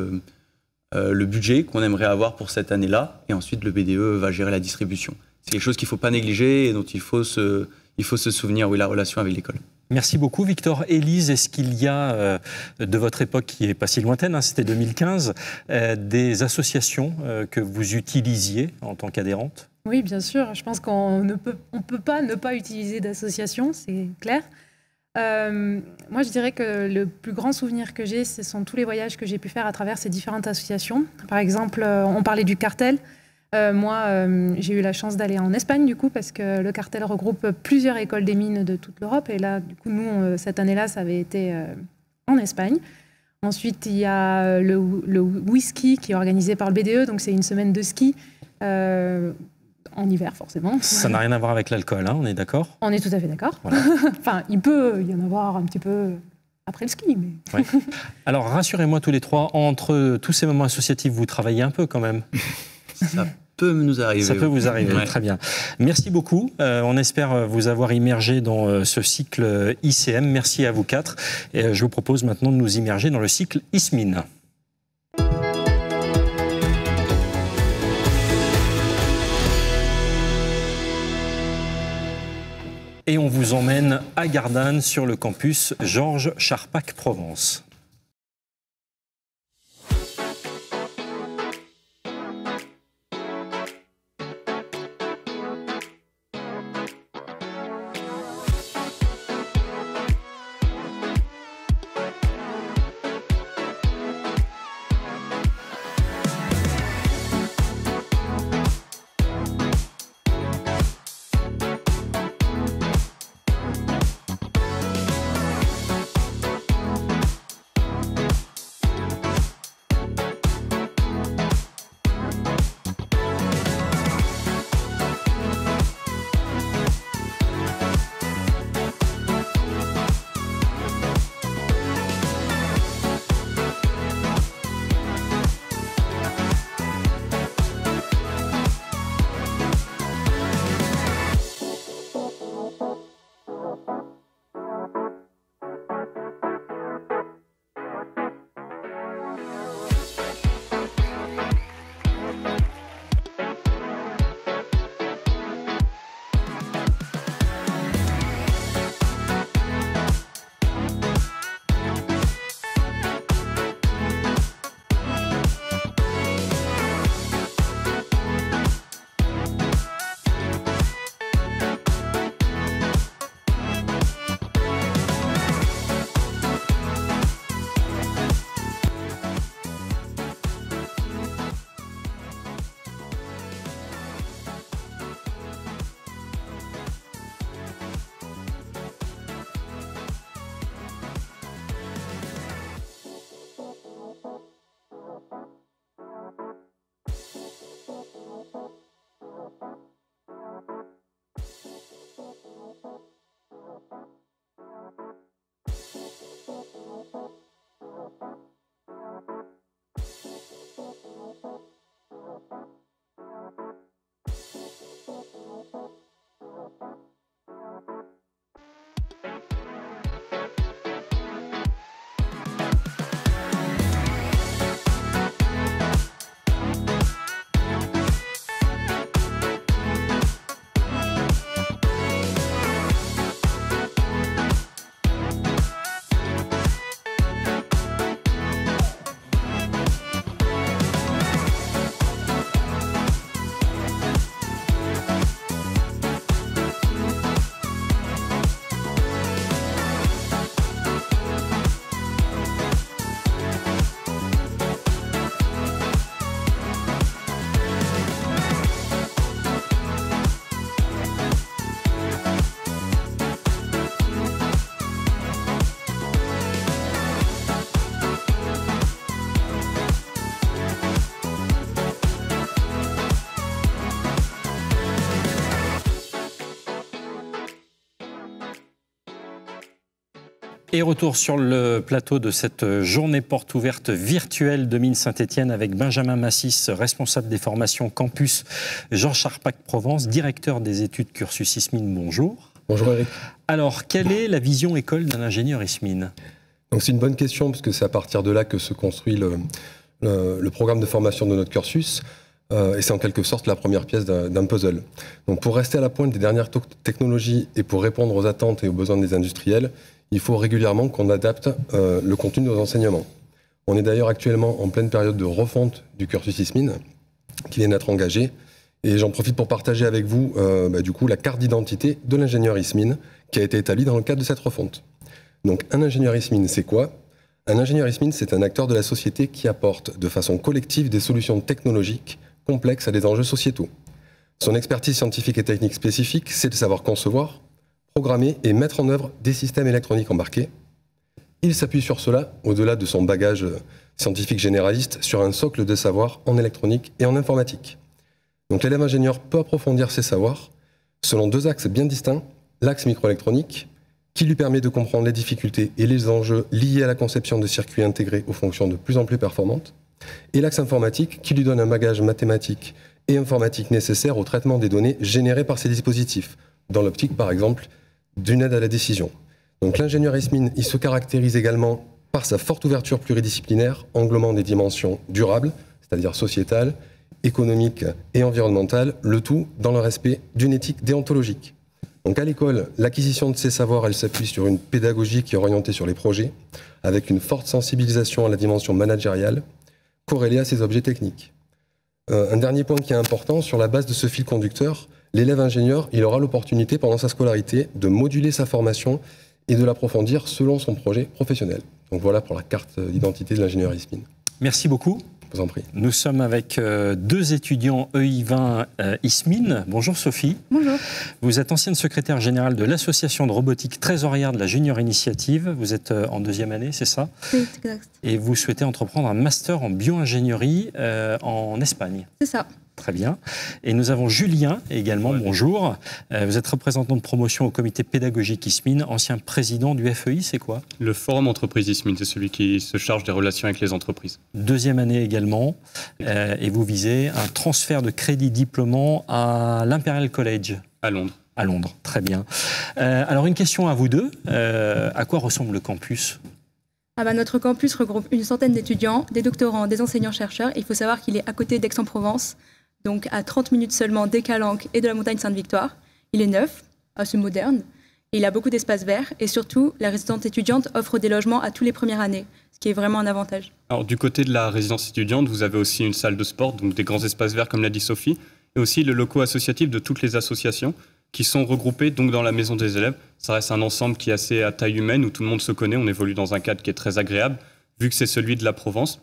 le budget qu'on aimerait avoir pour cette année-là, et ensuite le BDE va gérer la distribution. C'est quelque chose qu'il ne faut pas négliger et dont il faut se souvenir, oui, la relation avec l'école. Merci beaucoup, Victor. Élise, est-ce qu'il y a, de votre époque qui n'est pas si lointaine, hein, c'était 2015, des associations que vous utilisiez en tant qu'adhérente ? Oui, bien sûr. Je pense qu'on ne peut pas ne pas utiliser d'associations, c'est clair. Moi, je dirais que le plus grand souvenir que j'ai, ce sont tous les voyages que j'ai pu faire à travers ces différentes associations. Par exemple, on parlait du cartel. Moi, j'ai eu la chance d'aller en Espagne, du coup, parce que le cartel regroupe plusieurs écoles des mines de toute l'Europe. Et là, du coup, nous, cette année-là, ça avait été en Espagne. Ensuite, il y a le whisky qui est organisé par le BDE. Donc, c'est une semaine de ski en hiver, forcément. Ça n'a rien à voir avec l'alcool, hein, on est d'accord ? On est tout à fait d'accord. Voilà. Enfin, il peut y en avoir un petit peu après le ski. Mais... Ouais. Alors, rassurez-moi tous les trois, entre tous ces moments associatifs, vous travaillez un peu quand même ? Ça peut nous arriver. Ça peut vous arriver, ouais. Très bien. Merci beaucoup. On espère vous avoir immergé dans ce cycle ICM. Merci à vous 4. Et je vous propose maintenant de nous immerger dans le cycle ISMIN. Et on vous emmène à Gardanne sur le campus Georges Charpak-Provence. Et retour sur le plateau de cette journée porte ouverte virtuelle de Mines Saint-Étienne avec Benjamin Massis, responsable des formations campus Georges Charpak-Provence, directeur des études cursus ISMIN. Bonjour. Bonjour Eric. Alors, quelle est la vision école d'un ingénieur ISMIN? Donc c'est une bonne question parce que c'est à partir de là que se construit le programme de formation de notre cursus. Et c'est en quelque sorte la première pièce d'un puzzle. Donc pour rester à la pointe des dernières technologies et pour répondre aux attentes et aux besoins des industriels, il faut régulièrement qu'on adapte le contenu de nos enseignements. On est d'ailleurs actuellement en pleine période de refonte du cursus ISMIN qui vient d'être engagé. Et j'en profite pour partager avec vous du coup, la carte d'identité de l'ingénieur ISMIN qui a été établie dans le cadre de cette refonte. Donc un ingénieur ISMIN, c'est quoi? Un ingénieur ISMIN, c'est un acteur de la société qui apporte de façon collective des solutions technologiques complexes à des enjeux sociétaux. Son expertise scientifique et technique spécifique, c'est de savoir concevoir, programmer et mettre en œuvre des systèmes électroniques embarqués. Il s'appuie sur cela, au-delà de son bagage scientifique généraliste, sur un socle de savoir en électronique et en informatique. Donc l'élève ingénieur peut approfondir ses savoirs selon deux axes bien distincts, l'axe microélectronique, qui lui permet de comprendre les difficultés et les enjeux liés à la conception de circuits intégrés aux fonctions de plus en plus performantes, et l'axe informatique, qui lui donne un bagage mathématique et informatique nécessaire au traitement des données générées par ces dispositifs, dans l'optique par exemple d'une aide à la décision. Donc l'ingénieur ISMIN, il se caractérise également par sa forte ouverture pluridisciplinaire, englobant des dimensions durables, c'est-à-dire sociétales, économiques et environnementales, le tout dans le respect d'une éthique déontologique. Donc à l'école, l'acquisition de ces savoirs, elle s'appuie sur une pédagogie qui est orientée sur les projets, avec une forte sensibilisation à la dimension managériale, corrélée à ses objets techniques. Un dernier point qui est important, sur la base de ce fil conducteur, l'élève ingénieur, il aura l'opportunité pendant sa scolarité de moduler sa formation et de l'approfondir selon son projet professionnel. Donc voilà pour la carte d'identité de l'ingénieur ISMIN. Merci beaucoup. Je vous en prie. Nous sommes avec deux étudiants EI20 ISMIN. Bonjour Sophie. Bonjour. Vous êtes ancienne secrétaire générale de l'association de robotique trésorière de la Junior Initiative. Vous êtes en deuxième année, c'est ça? Oui, exact. Et vous souhaitez entreprendre un master en bio-ingénierie en Espagne. C'est ça. Très bien. Et nous avons Julien également, bonjour. Vous êtes représentant de promotion au comité pédagogique ISMIN, ancien président du FEI, c'est quoi? Le forum entreprise ISMIN, c'est celui qui se charge des relations avec les entreprises. Deuxième année également, et vous visez un transfert de crédit diplômant à l'Imperial College. À Londres. À Londres, très bien. Alors une question à vous deux, à quoi ressemble le campus? Notre campus regroupe une centaine d'étudiants, des doctorants, des enseignants-chercheurs. Il faut savoir qu'il est à côté d'Aix-en-Provence, donc à 30 minutes seulement des Calanques et de la montagne Sainte-Victoire. Il est neuf, assez moderne, et il a beaucoup d'espaces verts. Et surtout, la résidence étudiante offre des logements à tous les premières années, ce qui est vraiment un avantage. Alors, du côté de la résidence étudiante, vous avez aussi une salle de sport, donc des grands espaces verts, comme l'a dit Sophie, et aussi le locaux associatif de toutes les associations qui sont regroupées donc, dans la maison des élèves. Ça reste un ensemble qui est assez à taille humaine, où tout le monde se connaît. On évolue dans un cadre qui est très agréable, vu que c'est celui de la Provence.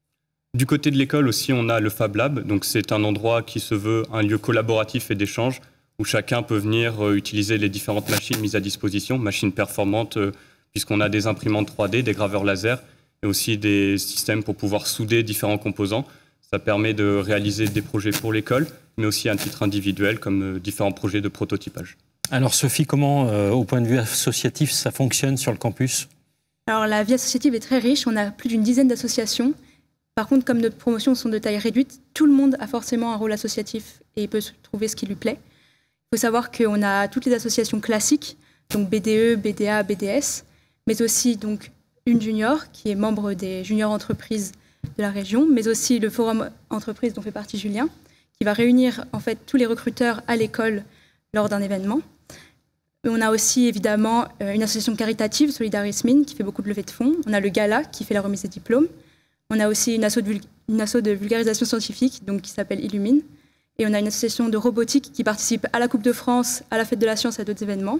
Du côté de l'école aussi, on a le Fab Lab. Donc c'est un endroit qui se veut un lieu collaboratif et d'échange où chacun peut venir utiliser les différentes machines mises à disposition, machines performantes puisqu'on a des imprimantes 3D, des graveurs laser et aussi des systèmes pour pouvoir souder différents composants. Ça permet de réaliser des projets pour l'école, mais aussi à un titre individuel comme différents projets de prototypage. Alors Sophie, comment au point de vue associatif ça fonctionne sur le campus? Alors la vie associative est très riche, on a plus d'une dizaine d'associations. Par contre, comme nos promotions sont de taille réduite, tout le monde a forcément un rôle associatif et peut trouver ce qui lui plaît. Il faut savoir qu'on a toutes les associations classiques, donc BDE, BDA, BDS, mais aussi donc une junior qui est membre des juniors entreprises de la région, mais aussi le forum entreprise dont fait partie Julien, qui va réunir en fait tous les recruteurs à l'école lors d'un événement. On a aussi évidemment une association caritative, Solidarismin, qui fait beaucoup de levées de fonds. On a le Gala qui fait la remise des diplômes. On a aussi une asso de vulgarisation scientifique donc, qui s'appelle Illumine. Et on a une association de robotique qui participe à la Coupe de France, à la Fête de la Science et à d'autres événements.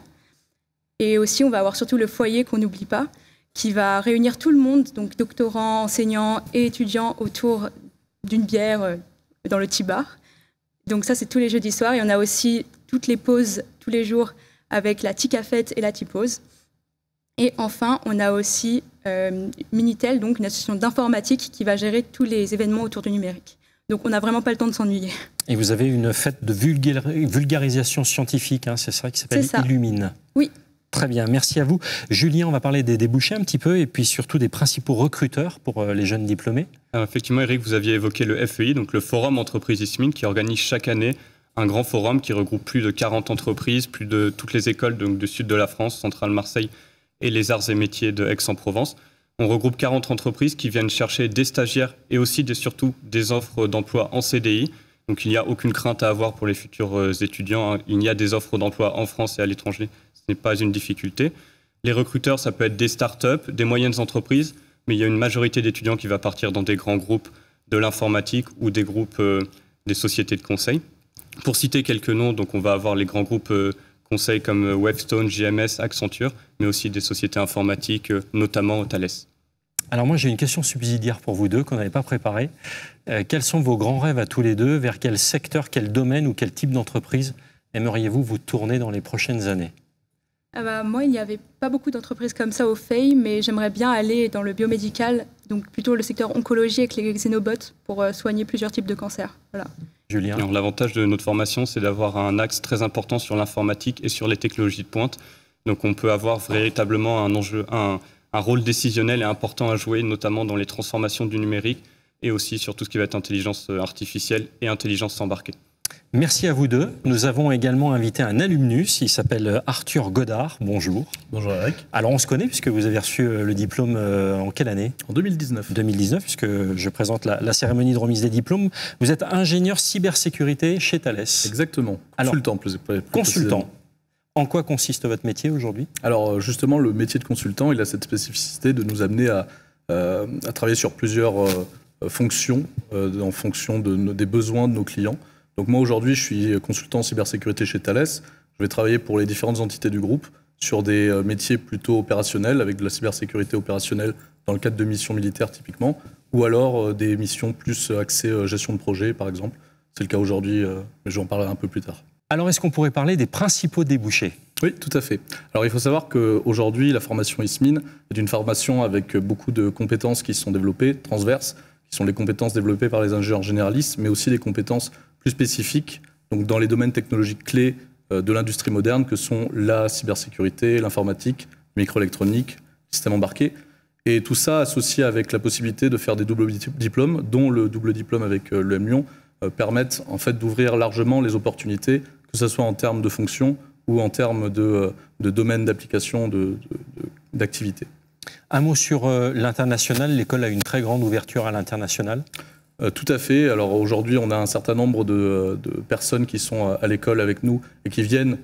Et aussi, on va avoir surtout le foyer qu'on n'oublie pas, qui va réunir tout le monde, donc doctorants, enseignants et étudiants autour d'une bière dans le T-bar. Donc ça, c'est tous les jeudis soirs. Et on a aussi toutes les pauses tous les jours avec la T-Cafette et la T-Pause. Et enfin, on a aussi Minitel, donc une association d'informatique qui va gérer tous les événements autour du numérique. Donc on n'a vraiment pas le temps de s'ennuyer. Et vous avez une fête de vulgarisation scientifique, hein, c'est ça, qui s'appelle Illumine. Oui. Très bien, merci à vous. Julien, on va parler des débouchés un petit peu et puis surtout des principaux recruteurs pour les jeunes diplômés. Alors effectivement, Eric, vous aviez évoqué le FEI, donc le Forum Entreprise ISMIN, qui organise chaque année un grand forum qui regroupe plus de 40 entreprises, plus de toutes les écoles donc, du sud de la France, Centrale Marseille et les arts et métiers de Aix-en-Provence. On regroupe 40 entreprises qui viennent chercher des stagiaires et aussi surtout des offres d'emploi en CDI. Donc il n'y a aucune crainte à avoir pour les futurs étudiants. Il y a des offres d'emploi en France et à l'étranger. Ce n'est pas une difficulté. Les recruteurs, ça peut être des startups, des moyennes entreprises, mais il y a une majorité d'étudiants qui va partir dans des grands groupes de l'informatique ou des groupes des sociétés de conseil. Pour citer quelques noms, donc on va avoir les grands groupes conseils comme Webstone, JMS, Accenture, mais aussi des sociétés informatiques, notamment Thales. Alors moi j'ai une question subsidiaire pour vous deux qu'on n'avait pas préparée. Quels sont vos grands rêves à tous les deux? Vers quel secteur, quel domaine ou quel type d'entreprise aimeriez-vous vous tourner dans les prochaines années? Moi, il n'y avait pas beaucoup d'entreprises comme ça au FEI, mais j'aimerais bien aller dans le biomédical, donc plutôt le secteur oncologie avec les xénobots pour soigner plusieurs types de cancers. Voilà. Julien. Alors, l'avantage de notre formation, c'est d'avoir un axe très important sur l'informatique et sur les technologies de pointe. Donc on peut avoir véritablement un rôle décisionnel et important à jouer, notamment dans les transformations du numérique et aussi sur tout ce qui va être intelligence artificielle et intelligence embarquée. Merci à vous deux. Nous avons également invité un alumnus, il s'appelle Arthur Godard. Bonjour. Bonjour Eric. Alors on se connaît puisque vous avez reçu le diplôme en quelle année? En 2019. 2019, puisque je présente la cérémonie de remise des diplômes. Vous êtes ingénieur cybersécurité chez Thales. Exactement. Consultant, plus consultant. En quoi consiste votre métier aujourd'hui? Alors justement, le métier de consultant, il a cette spécificité de nous amener à travailler sur plusieurs fonctions en fonction des besoins de nos clients. Donc moi aujourd'hui, je suis consultant en cybersécurité chez Thales. Je vais travailler pour les différentes entités du groupe sur des métiers plutôt opérationnels, avec de la cybersécurité opérationnelle dans le cadre de missions militaires typiquement, ou alors des missions plus axées gestion de projet par exemple. C'est le cas aujourd'hui, mais je vais en parler un peu plus tard. Alors est-ce qu'on pourrait parler des principaux débouchés? Oui, tout à fait. Alors il faut savoir qu'aujourd'hui, la formation ISMIN est une formation avec beaucoup de compétences qui sont développées, transverses, qui sont les compétences développées par les ingénieurs généralistes, mais aussi des compétences plus spécifiques, donc dans les domaines technologiques clés de l'industrie moderne, que sont la cybersécurité, l'informatique, le microélectronique, le système embarqué. Et tout ça associé avec la possibilité de faire des doubles diplômes, dont le double diplôme avec l'EM Lyon, permettent en fait d'ouvrir largement les opportunités, que ce soit en termes de fonctions ou en termes de domaine d'application, d'activité. Un mot sur l'international. L'école a une très grande ouverture à l'international. Tout à fait. Alors aujourd'hui, on a un certain nombre de personnes qui sont à l'école avec nous et qui viennent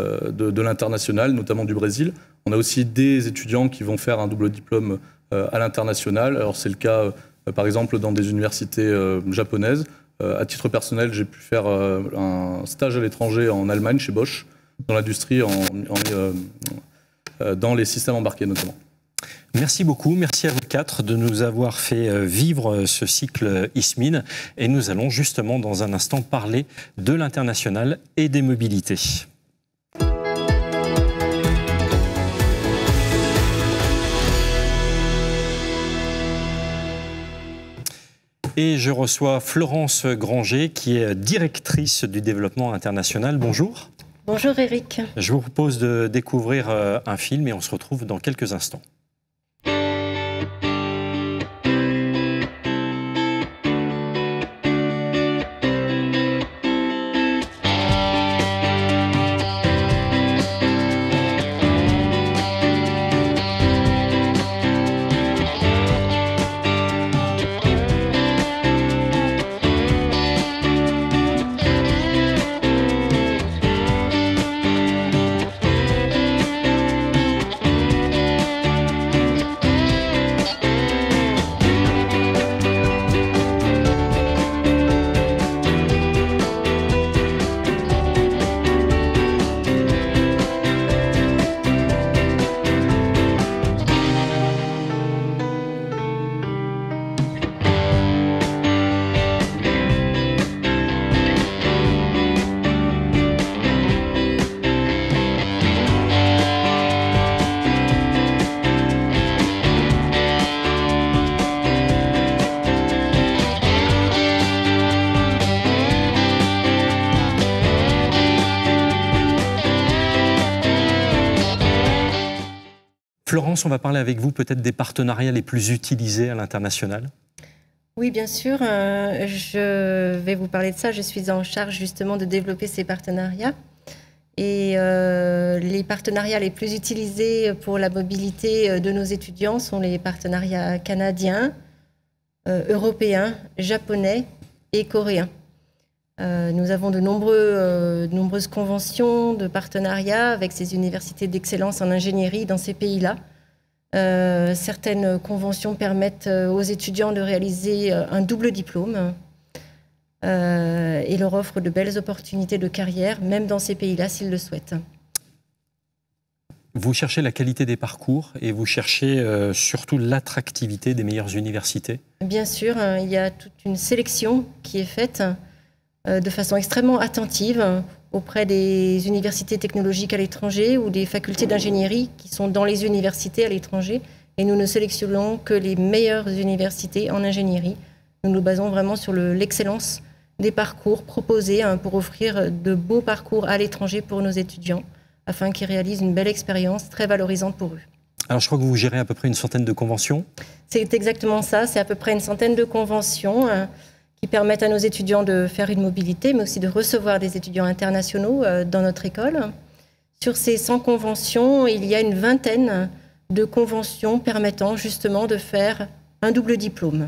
de l'international, notamment du Brésil. On a aussi des étudiants qui vont faire un double diplôme à l'international. Alors c'est le cas, par exemple, dans des universités japonaises. À titre personnel, j'ai pu faire un stage à l'étranger en Allemagne, chez Bosch, dans l'industrie, dans les systèmes embarqués notamment. Merci beaucoup, merci à vous quatre de nous avoir fait vivre ce cycle ISMIN. Et nous allons justement dans un instant parler de l'international et des mobilités. Et je reçois Florence Granger, qui est directrice du développement international. Bonjour. Bonjour Eric. Je vous propose de découvrir un film et on se retrouve dans quelques instants. Florence, on va parler avec vous peut-être des partenariats les plus utilisés à l'international. Oui, bien sûr. Je vais vous parler de ça. Je suis en charge justement de développer ces partenariats. Et les partenariats les plus utilisés pour la mobilité de nos étudiants sont les partenariats canadiens, européens, japonais et coréens. Nous avons de nombreuses conventions de partenariat avec ces universités d'excellence en ingénierie dans ces pays-là. Certaines conventions permettent aux étudiants de réaliser un double diplôme et leur offrent de belles opportunités de carrière, même dans ces pays-là, s'ils le souhaitent. Vous cherchez la qualité des parcours et vous cherchez surtout l'attractivité des meilleures universités? Bien sûr, il y a toute une sélection qui est faite de façon extrêmement attentive auprès des universités technologiques à l'étranger ou des facultés d'ingénierie qui sont dans les universités à l'étranger. Et nous ne sélectionnons que les meilleures universités en ingénierie. Nous nous basons vraiment sur l'excellence des parcours proposés pour offrir de beaux parcours à l'étranger pour nos étudiants, afin qu'ils réalisent une belle expérience très valorisante pour eux. Alors je crois que vous gérez à peu près une centaine de conventions. C'est exactement ça, c'est à peu près une centaine de conventions qui permettent à nos étudiants de faire une mobilité, mais aussi de recevoir des étudiants internationaux dans notre école. Sur ces 100 conventions, il y a une vingtaine de conventions permettant justement de faire un double diplôme.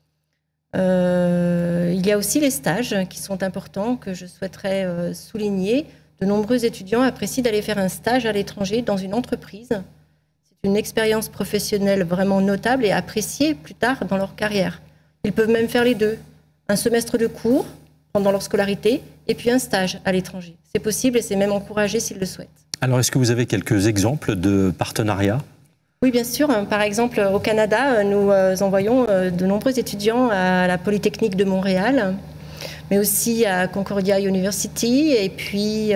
Il y a aussi les stages qui sont importants, que je souhaiterais souligner. De nombreux étudiants apprécient d'aller faire un stage à l'étranger dans une entreprise. C'est une expérience professionnelle vraiment notable et appréciée plus tard dans leur carrière. Ils peuvent même faire les deux. Un semestre de cours pendant leur scolarité et puis un stage à l'étranger. C'est possible et c'est même encouragé s'ils le souhaitent. Alors est-ce que vous avez quelques exemples de partenariats ? Oui, bien sûr. Par exemple, au Canada, nous envoyons de nombreux étudiants à la Polytechnique de Montréal, mais aussi à Concordia University et puis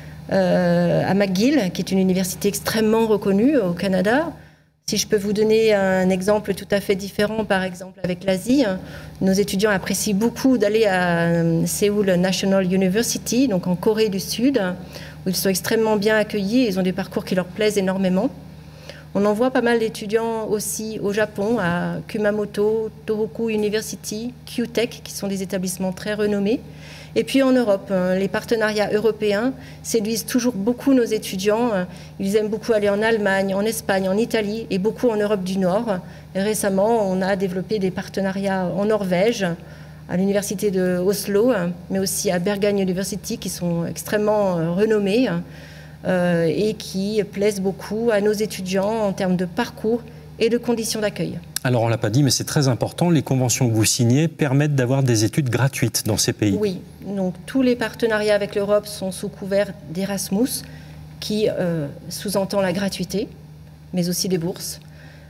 à McGill, qui est une université extrêmement reconnue au Canada. Si je peux vous donner un exemple tout à fait différent, par exemple avec l'Asie, nos étudiants apprécient beaucoup d'aller à Seoul National University, donc en Corée du Sud, où ils sont extrêmement bien accueillis, ils ont des parcours qui leur plaisent énormément. On envoie pas mal d'étudiants aussi au Japon, à Kumamoto, Tohoku University, Q-Tech, qui sont des établissements très renommés. Et puis en Europe, les partenariats européens séduisent toujours beaucoup nos étudiants. Ils aiment beaucoup aller en Allemagne, en Espagne, en Italie et beaucoup en Europe du Nord. Et récemment, on a développé des partenariats en Norvège, à l'université de Oslo, mais aussi à Bergen University, qui sont extrêmement renommés et qui plaisent beaucoup à nos étudiants en termes de parcours et de conditions d'accueil. Alors on ne l'a pas dit, mais c'est très important, les conventions que vous signez permettent d'avoir des études gratuites dans ces pays. Oui, donc tous les partenariats avec l'Europe sont sous couvert d'Erasmus, qui sous-entend la gratuité, mais aussi des bourses.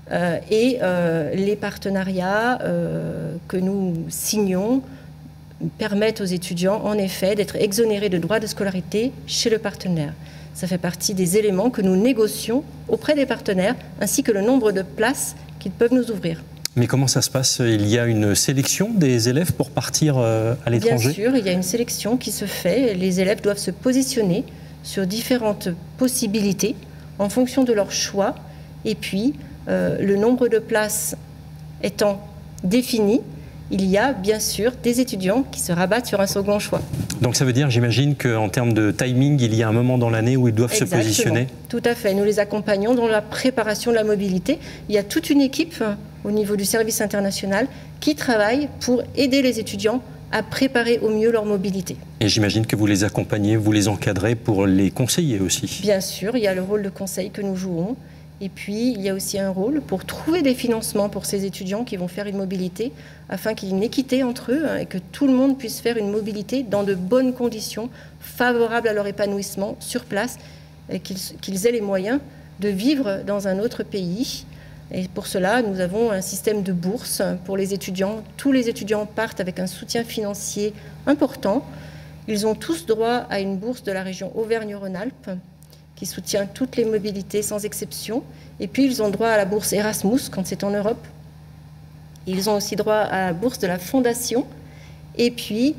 Et les partenariats que nous signons permettent aux étudiants, en effet, d'être exonérés de droits de scolarité chez le partenaire. Ça fait partie des éléments que nous négocions auprès des partenaires, ainsi que le nombre de places qu'ils peuvent nous ouvrir. Mais comment ça se passe? Il y a une sélection des élèves pour partir à l'étranger? Bien sûr, il y a une sélection qui se fait. Les élèves doivent se positionner sur différentes possibilités en fonction de leur choix. Et puis, le nombre de places étant défini, il y a bien sûr des étudiants qui se rabattent sur un second choix. Donc ça veut dire, j'imagine, qu'en termes de timing, il y a un moment dans l'année où ils doivent Exactement. se positionner? Tout à fait. Nous les accompagnons dans la préparation de la mobilité. Il y a toute une équipe au niveau du service international qui travaille pour aider les étudiants à préparer au mieux leur mobilité. Et j'imagine que vous les accompagnez, vous les encadrez pour les conseiller aussi. Bien sûr, il y a le rôle de conseil que nous jouons. Et puis, il y a aussi un rôle pour trouver des financements pour ces étudiants qui vont faire une mobilité, afin qu'il y ait une équité entre eux et que tout le monde puisse faire une mobilité dans de bonnes conditions, favorables à leur épanouissement sur place, et qu'ils aient les moyens de vivre dans un autre pays. Et pour cela, nous avons un système de bourse pour les étudiants. Tous les étudiants partent avec un soutien financier important. Ils ont tous droit à une bourse de la région Auvergne-Rhône-Alpes, qui soutient toutes les mobilités sans exception. Et puis, ils ont droit à la bourse Erasmus quand c'est en Europe. Ils ont aussi droit à la bourse de la Fondation et puis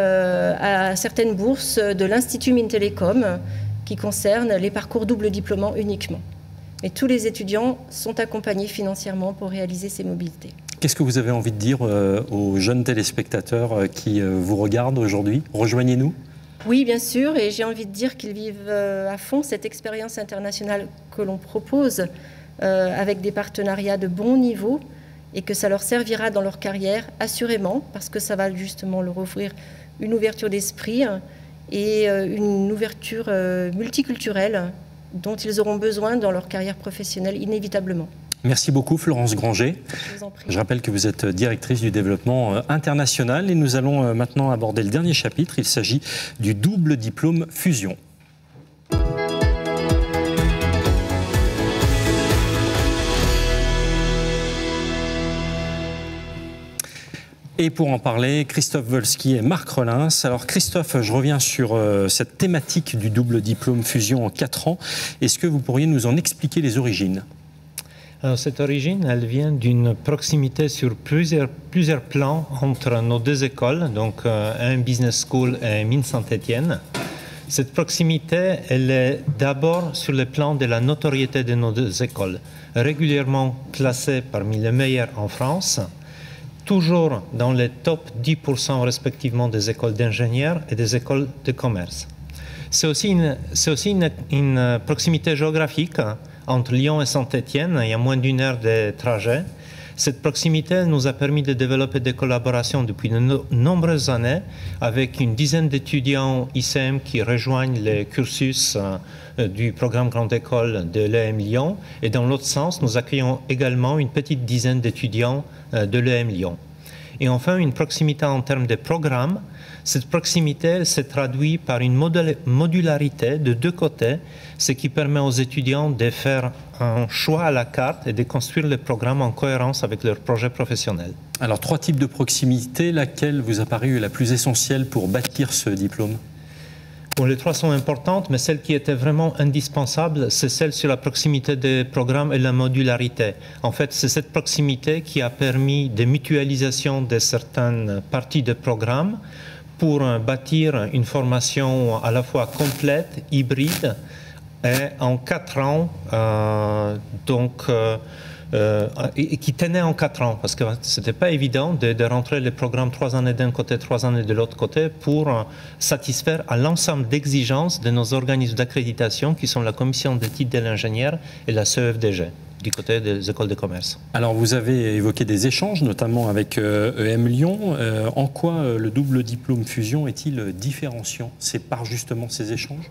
à certaines bourses de l'Institut Mintelecom qui concernent les parcours double diplômant uniquement. Et tous les étudiants sont accompagnés financièrement pour réaliser ces mobilités. Qu'est-ce que vous avez envie de dire aux jeunes téléspectateurs qui vous regardent aujourd'hui? Rejoignez-nous. Oui, bien sûr, et j'ai envie de dire qu'ils vivent à fond cette expérience internationale que l'on propose avec des partenariats de bon niveau et que ça leur servira dans leur carrière, assurément, parce que ça va justement leur offrir une ouverture d'esprit et une ouverture multiculturelle dont ils auront besoin dans leur carrière professionnelle inévitablement. Merci beaucoup Florence Granger. Je vous en prie. Je rappelle que vous êtes directrice du développement international et nous allons maintenant aborder le dernier chapitre. Il s'agit du double diplôme fusion. Et pour en parler, Christophe Wolski et Marc Rollins. Alors Christophe, je reviens sur cette thématique du double diplôme fusion en 4 ans. Est-ce que vous pourriez nous en expliquer les origines ? Alors, cette origine, elle vient d'une proximité sur plusieurs plans entre nos deux écoles, donc un Business School et Mines Saint-Étienne. Cette proximité, elle est d'abord sur le plan de la notoriété de nos deux écoles, régulièrement classées parmi les meilleures en France, toujours dans les top 10% respectivement des écoles d'ingénieurs et des écoles de commerce. C'est aussi une proximité géographique entre Lyon et Saint-Étienne, il y a moins d'1 heure de trajet. Cette proximité nous a permis de développer des collaborations depuis de nombreuses années avec une dizaine d'étudiants ICM qui rejoignent les cursus du programme Grande École de l'EM Lyon. Et dans l'autre sens, nous accueillons également une petite dizaine d'étudiants de l'EM Lyon. Et enfin, une proximité en termes de programmes. Cette proximité se traduit par une modularité de deux côtés, ce qui permet aux étudiants de faire un choix à la carte et de construire le programme en cohérence avec leur projet professionnel. Alors, 3 types de proximité, laquelle vous a paru la plus essentielle pour bâtir ce diplôme ? Bon, les 3 sont importantes, mais celle qui était vraiment indispensable, c'est celle sur la proximité des programmes et la modularité. En fait, c'est cette proximité qui a permis des mutualisations de certaines parties de programmes pour bâtir une formation à la fois complète, hybride, et en 4 ans, et qui tenait en 4 ans, parce que ce n'était pas évident de rentrer les programmes 3 années d'un côté, 3 années de l'autre côté, pour satisfaire à l'ensemble d'exigences de nos organismes d'accréditation, qui sont la Commission d'éthique de l'ingénieur et la CEFDG, du côté des écoles de commerce. Alors, vous avez évoqué des échanges, notamment avec EM Lyon. En quoi le double diplôme fusion est-il différenciant? C'est par justement ces échanges?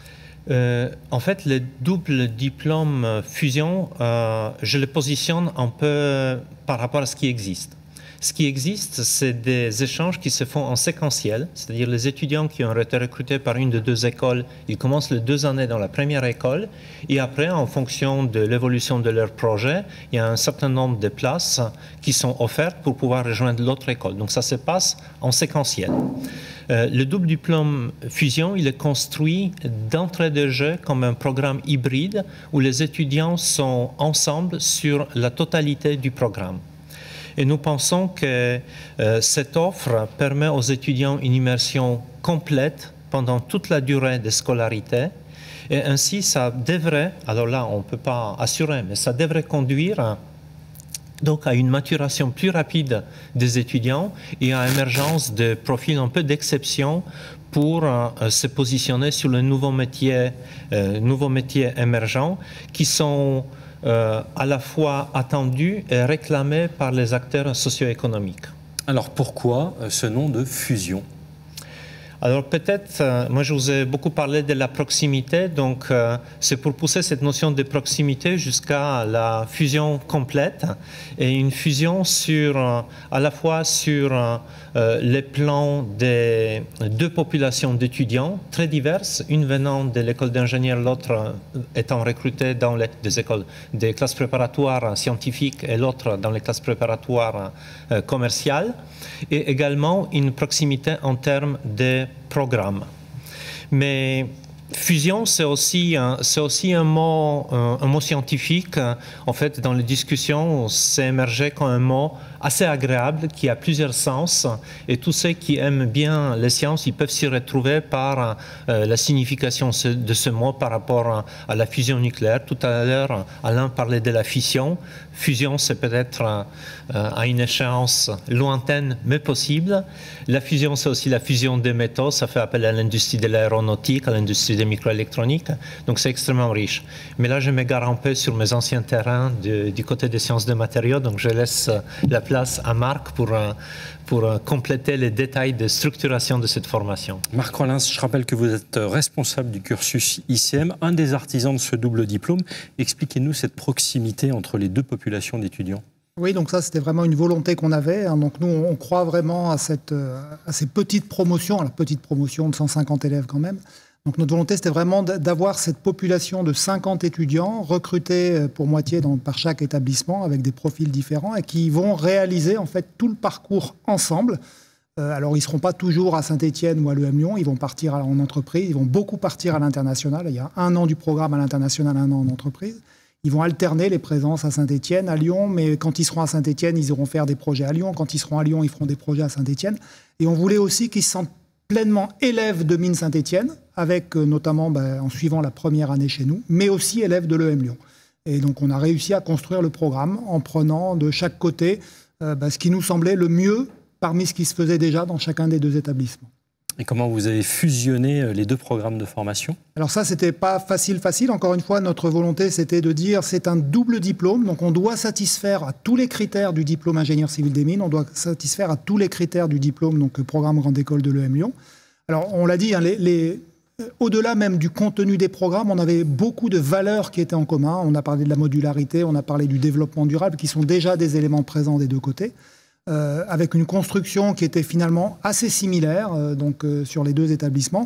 En fait, le double diplôme fusion, je le positionne un peu par rapport à ce qui existe. Ce qui existe, c'est des échanges qui se font en séquentiel, c'est-à-dire les étudiants qui ont été recrutés par une de 2 écoles, ils commencent les 2 années dans la première école, et après, en fonction de l'évolution de leur projet, il y a un certain nombre de places qui sont offertes pour pouvoir rejoindre l'autre école. Donc ça se passe en séquentiel. Le double diplôme fusion, il est construit d'entrée de jeu comme un programme hybride où les étudiants sont ensemble sur la totalité du programme. Et nous pensons que cette offre permet aux étudiants une immersion complète pendant toute la durée de scolarité. Et ainsi, ça devrait, alors là, on ne peut pas assurer, mais ça devrait conduire donc à une maturation plus rapide des étudiants et à l'émergence de profils un peu d'exception pour se positionner sur les nouveaux métiers émergents qui sont à la fois attendus et réclamés par les acteurs socio-économiques. Alors pourquoi ce nom de fusion ? Alors peut-être, moi je vous ai beaucoup parlé de la proximité, donc c'est pour pousser cette notion de proximité jusqu'à la fusion complète et une fusion à la fois sur les plans des 2 populations d'étudiants très diverses, une venant de l'école d'ingénieur, l'autre étant recrutée dans des classes préparatoires scientifiques et l'autre dans les classes préparatoires commerciales, et également une proximité en termes de programme. Mais fusion, c'est aussi un mot scientifique. En fait, dans les discussions, c'est émergé comme un mot assez agréable, qui a plusieurs sens. Et tous ceux qui aiment bien les sciences, ils peuvent s'y retrouver par la signification de ce mot par rapport à la fusion nucléaire. Tout à l'heure, Alain parlait de la fission. Fusion, c'est peut-être à une échéance lointaine, mais possible. La fusion, c'est aussi la fusion des métaux. Ça fait appel à l'industrie de l'aéronautique, à l'industrie des microélectroniques. Donc, c'est extrêmement riche. Mais là, je m'égare un peu sur mes anciens terrains du côté des sciences de matériaux. Donc, je laisse la place à Marc pour compléter les détails de structuration de cette formation. Marc Rollins, je rappelle que vous êtes responsable du cursus ICM, un des artisans de ce double diplôme. Expliquez-nous cette proximité entre les deux populations d'étudiants. Oui, donc ça, c'était vraiment une volonté qu'on avait. Donc nous, on croit vraiment à ces petites promotions, à la petite promotion de 150 élèves quand même. Donc notre volonté, c'était vraiment d'avoir cette population de 50 étudiants recrutés pour moitié par chaque établissement avec des profils différents et qui vont réaliser en fait tout le parcours ensemble. Alors ils ne seront pas toujours à Saint-Étienne ou à l'EM Lyon, ils vont partir en entreprise, ils vont beaucoup partir à l'international. Il y a 1 an du programme à l'international, 1 an en entreprise. Ils vont alterner les présences à Saint-Étienne, à Lyon, mais quand ils seront à Saint-Étienne, ils iront faire des projets à Lyon. Quand ils seront à Lyon, ils feront des projets à Saint-Étienne. Et on voulait aussi qu'ils se sentent pleinement élèves de Mines Saint-Étienne, avec notamment en suivant la première année chez nous, mais aussi élèves de l'EM Lyon. Et donc on a réussi à construire le programme en prenant de chaque côté ce qui nous semblait le mieux parmi ce qui se faisait déjà dans chacun des deux établissements. Et comment vous avez fusionné les deux programmes de formation? Alors ça, c'était pas facile. Encore une fois, notre volonté, c'était de dire c'est un double diplôme, donc on doit satisfaire à tous les critères du diplôme ingénieur civil des mines, on doit satisfaire à tous les critères du diplôme, donc programme grande école de l'EM Lyon. Alors on l'a dit, hein, au-delà même du contenu des programmes, on avait beaucoup de valeurs qui étaient en commun. On a parlé de la modularité, on a parlé du développement durable, qui sont déjà des éléments présents des deux côtés. Avec une construction qui était finalement assez similaire sur les deux établissements.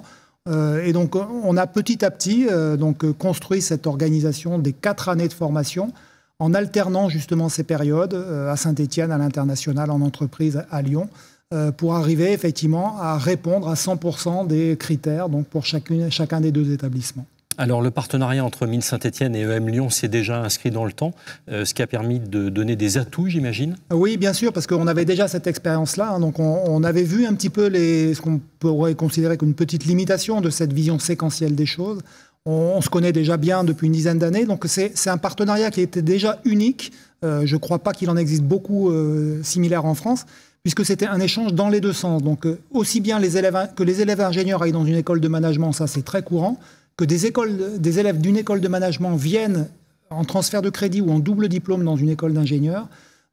Et donc, on a petit à petit construit cette organisation des 4 années de formation en alternant justement ces périodes à Saint-Étienne, à l'international, en entreprise à Lyon, pour arriver effectivement à répondre à 100% des critères pour chacun des deux établissements. Alors, le partenariat entre Mines Saint-Étienne et EM Lyon s'est déjà inscrit dans le temps, ce qui a permis de donner des atouts, j'imagine? Oui, bien sûr, parce qu'on avait déjà cette expérience-là. Donc, on avait vu un petit peu ce qu'on pourrait considérer comme une petite limitation de cette vision séquentielle des choses. On se connaît déjà bien depuis une dizaine d'années. Donc, c'est un partenariat qui était déjà unique. Je ne crois pas qu'il en existe beaucoup similaires en France, puisque c'était un échange dans les deux sens. Donc, aussi bien les élèves ingénieurs aillent dans une école de management, ça c'est très courant, que des élèves d'une école de management viennent en transfert de crédit ou en double diplôme dans une école d'ingénieur,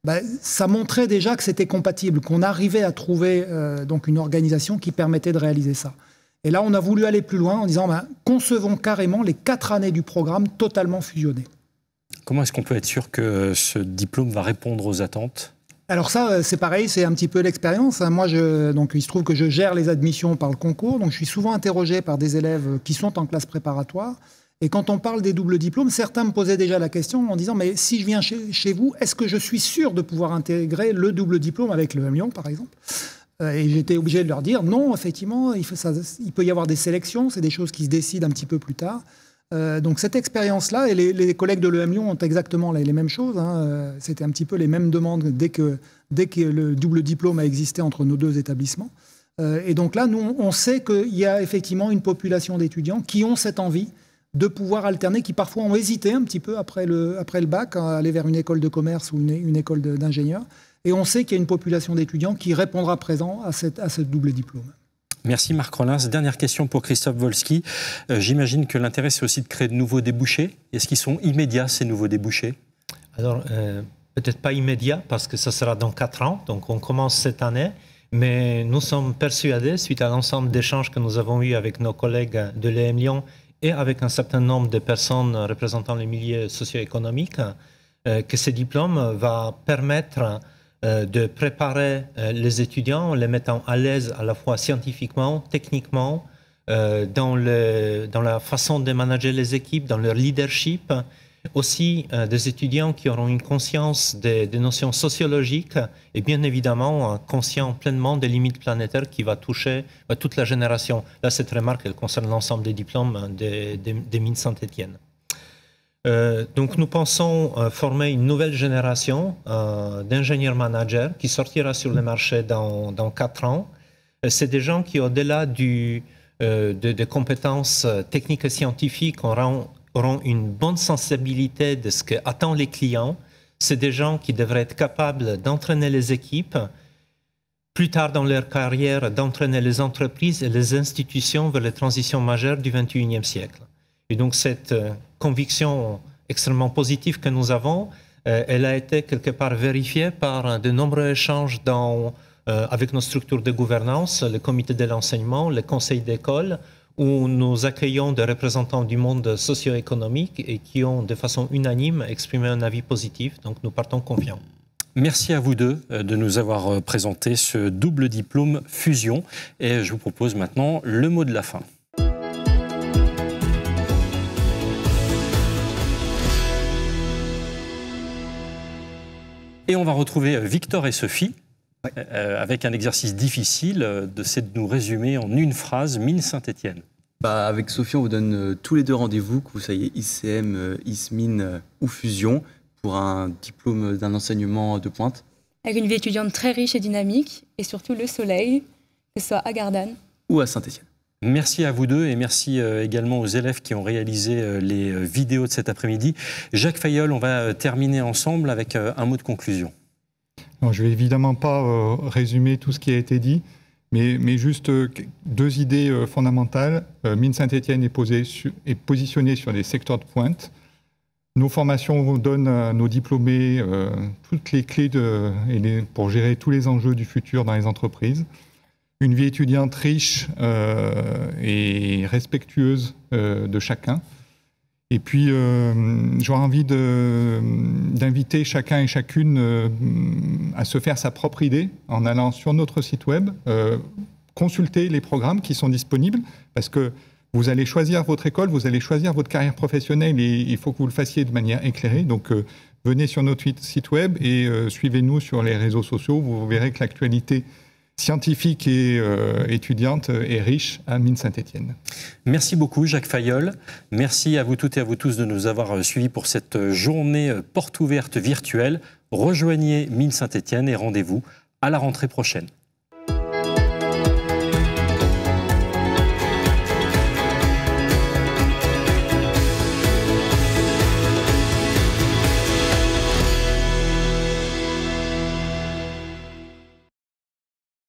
ça montrait déjà que c'était compatible, qu'on arrivait à trouver une organisation qui permettait de réaliser ça. Et là, on a voulu aller plus loin en disant concevons carrément les 4 années du programme totalement fusionnées. Comment est-ce qu'on peut être sûr que ce diplôme va répondre aux attentes ? Alors ça, c'est pareil, c'est un petit peu l'expérience. Moi, il se trouve que je gère les admissions par le concours, donc je suis souvent interrogé par des élèves qui sont en classe préparatoire. Et quand on parle des doubles diplômes, certains me posaient déjà la question en disant « Mais si je viens chez vous, est-ce que je suis sûr de pouvoir intégrer le double diplôme avec l'EM Lyon, par exemple ?» Et j'étais obligé de leur dire « Non, effectivement, il peut y avoir des sélections, c'est des choses qui se décident un petit peu plus tard. » Donc cette expérience-là, et les collègues de l'EM Lyon ont exactement les mêmes choses. C'était un petit peu les mêmes demandes dès que le double diplôme a existé entre nos deux établissements. Et donc là, nous, on sait qu'il y a effectivement une population d'étudiants qui ont cette envie de pouvoir alterner, qui parfois ont hésité un petit peu après le bac à aller vers une école de commerce ou une école d'ingénieur. Et on sait qu'il y a une population d'étudiants qui répondra présent à ce double diplôme. Merci Marc Rollins. Dernière question pour Christophe Wolski. J'imagine que l'intérêt, c'est aussi de créer de nouveaux débouchés. Est-ce qu'ils sont immédiats, ces nouveaux débouchés? Alors, peut-être pas immédiat, parce que ça sera dans 4 ans. Donc, on commence cette année. Mais nous sommes persuadés, suite à l'ensemble d'échanges que nous avons eus avec nos collègues de l'EM Lyon et avec un certain nombre de personnes représentant les milieux socio-économiques, que ce diplôme va permettre de préparer les étudiants en les mettant à l'aise à la fois scientifiquement, techniquement, dans la façon de manager les équipes, dans leur leadership. Aussi des étudiants qui auront une conscience des notions sociologiques et bien évidemment conscients pleinement des limites planétaires qui va toucher toute la génération. Là, cette remarque, elle concerne l'ensemble des diplômes des Mines Saint-Étienne. Donc nous pensons former une nouvelle génération d'ingénieurs managers qui sortira sur le marché dans 4 ans. C'est des gens qui, au-delà des compétences techniques et scientifiques, auront une bonne sensibilité de ce qu'attendent les clients. C'est des gens qui devraient être capables d'entraîner les équipes, plus tard dans leur carrière, d'entraîner les entreprises et les institutions vers les transitions majeures du XXIe siècle. Et donc cette conviction extrêmement positive que nous avons, elle a été quelque part vérifiée par de nombreux échanges avec nos structures de gouvernance, le comité de l'enseignement, le conseil d'école, où nous accueillons des représentants du monde socio-économique et qui ont de façon unanime exprimé un avis positif. Donc nous partons confiants. Merci à vous deux de nous avoir présenté ce double diplôme fusion. Et je vous propose maintenant le mot de la fin. Et on va retrouver Victor et Sophie avec un exercice difficile, c'est de nous résumer en une phrase Mines Saint-Étienne. Avec Sophie, on vous donne tous les deux rendez-vous, que vous soyez ICM, ISMIN ou Fusion, pour un diplôme d'un enseignement de pointe. Avec une vie étudiante très riche et dynamique, et surtout le soleil, que ce soit à Gardanne ou à Saint-Étienne. Merci à vous deux et merci également aux élèves qui ont réalisé les vidéos de cet après-midi. Jacques Fayolle, on va terminer ensemble avec un mot de conclusion. Non, je ne vais évidemment pas résumer tout ce qui a été dit, mais juste 2 idées fondamentales. Mines Saint-Étienne est positionné sur des secteurs de pointe. Nos formations donnent à nos diplômés toutes les clés pour gérer tous les enjeux du futur dans les entreprises. Une vie étudiante riche et respectueuse de chacun. Et puis, j'aurais envie d'inviter chacun et chacune à se faire sa propre idée en allant sur notre site web, consulter les programmes qui sont disponibles, parce que vous allez choisir votre école, vous allez choisir votre carrière professionnelle et il faut que vous le fassiez de manière éclairée. Donc, venez sur notre site web et suivez-nous sur les réseaux sociaux. Vous verrez que l'actualité scientifique et étudiante est riche à Mines Saint-Étienne. Merci beaucoup Jacques Fayolle. Merci à vous toutes et à vous tous de nous avoir suivis pour cette journée porte ouverte virtuelle. Rejoignez Mines Saint-Étienne et rendez-vous à la rentrée prochaine.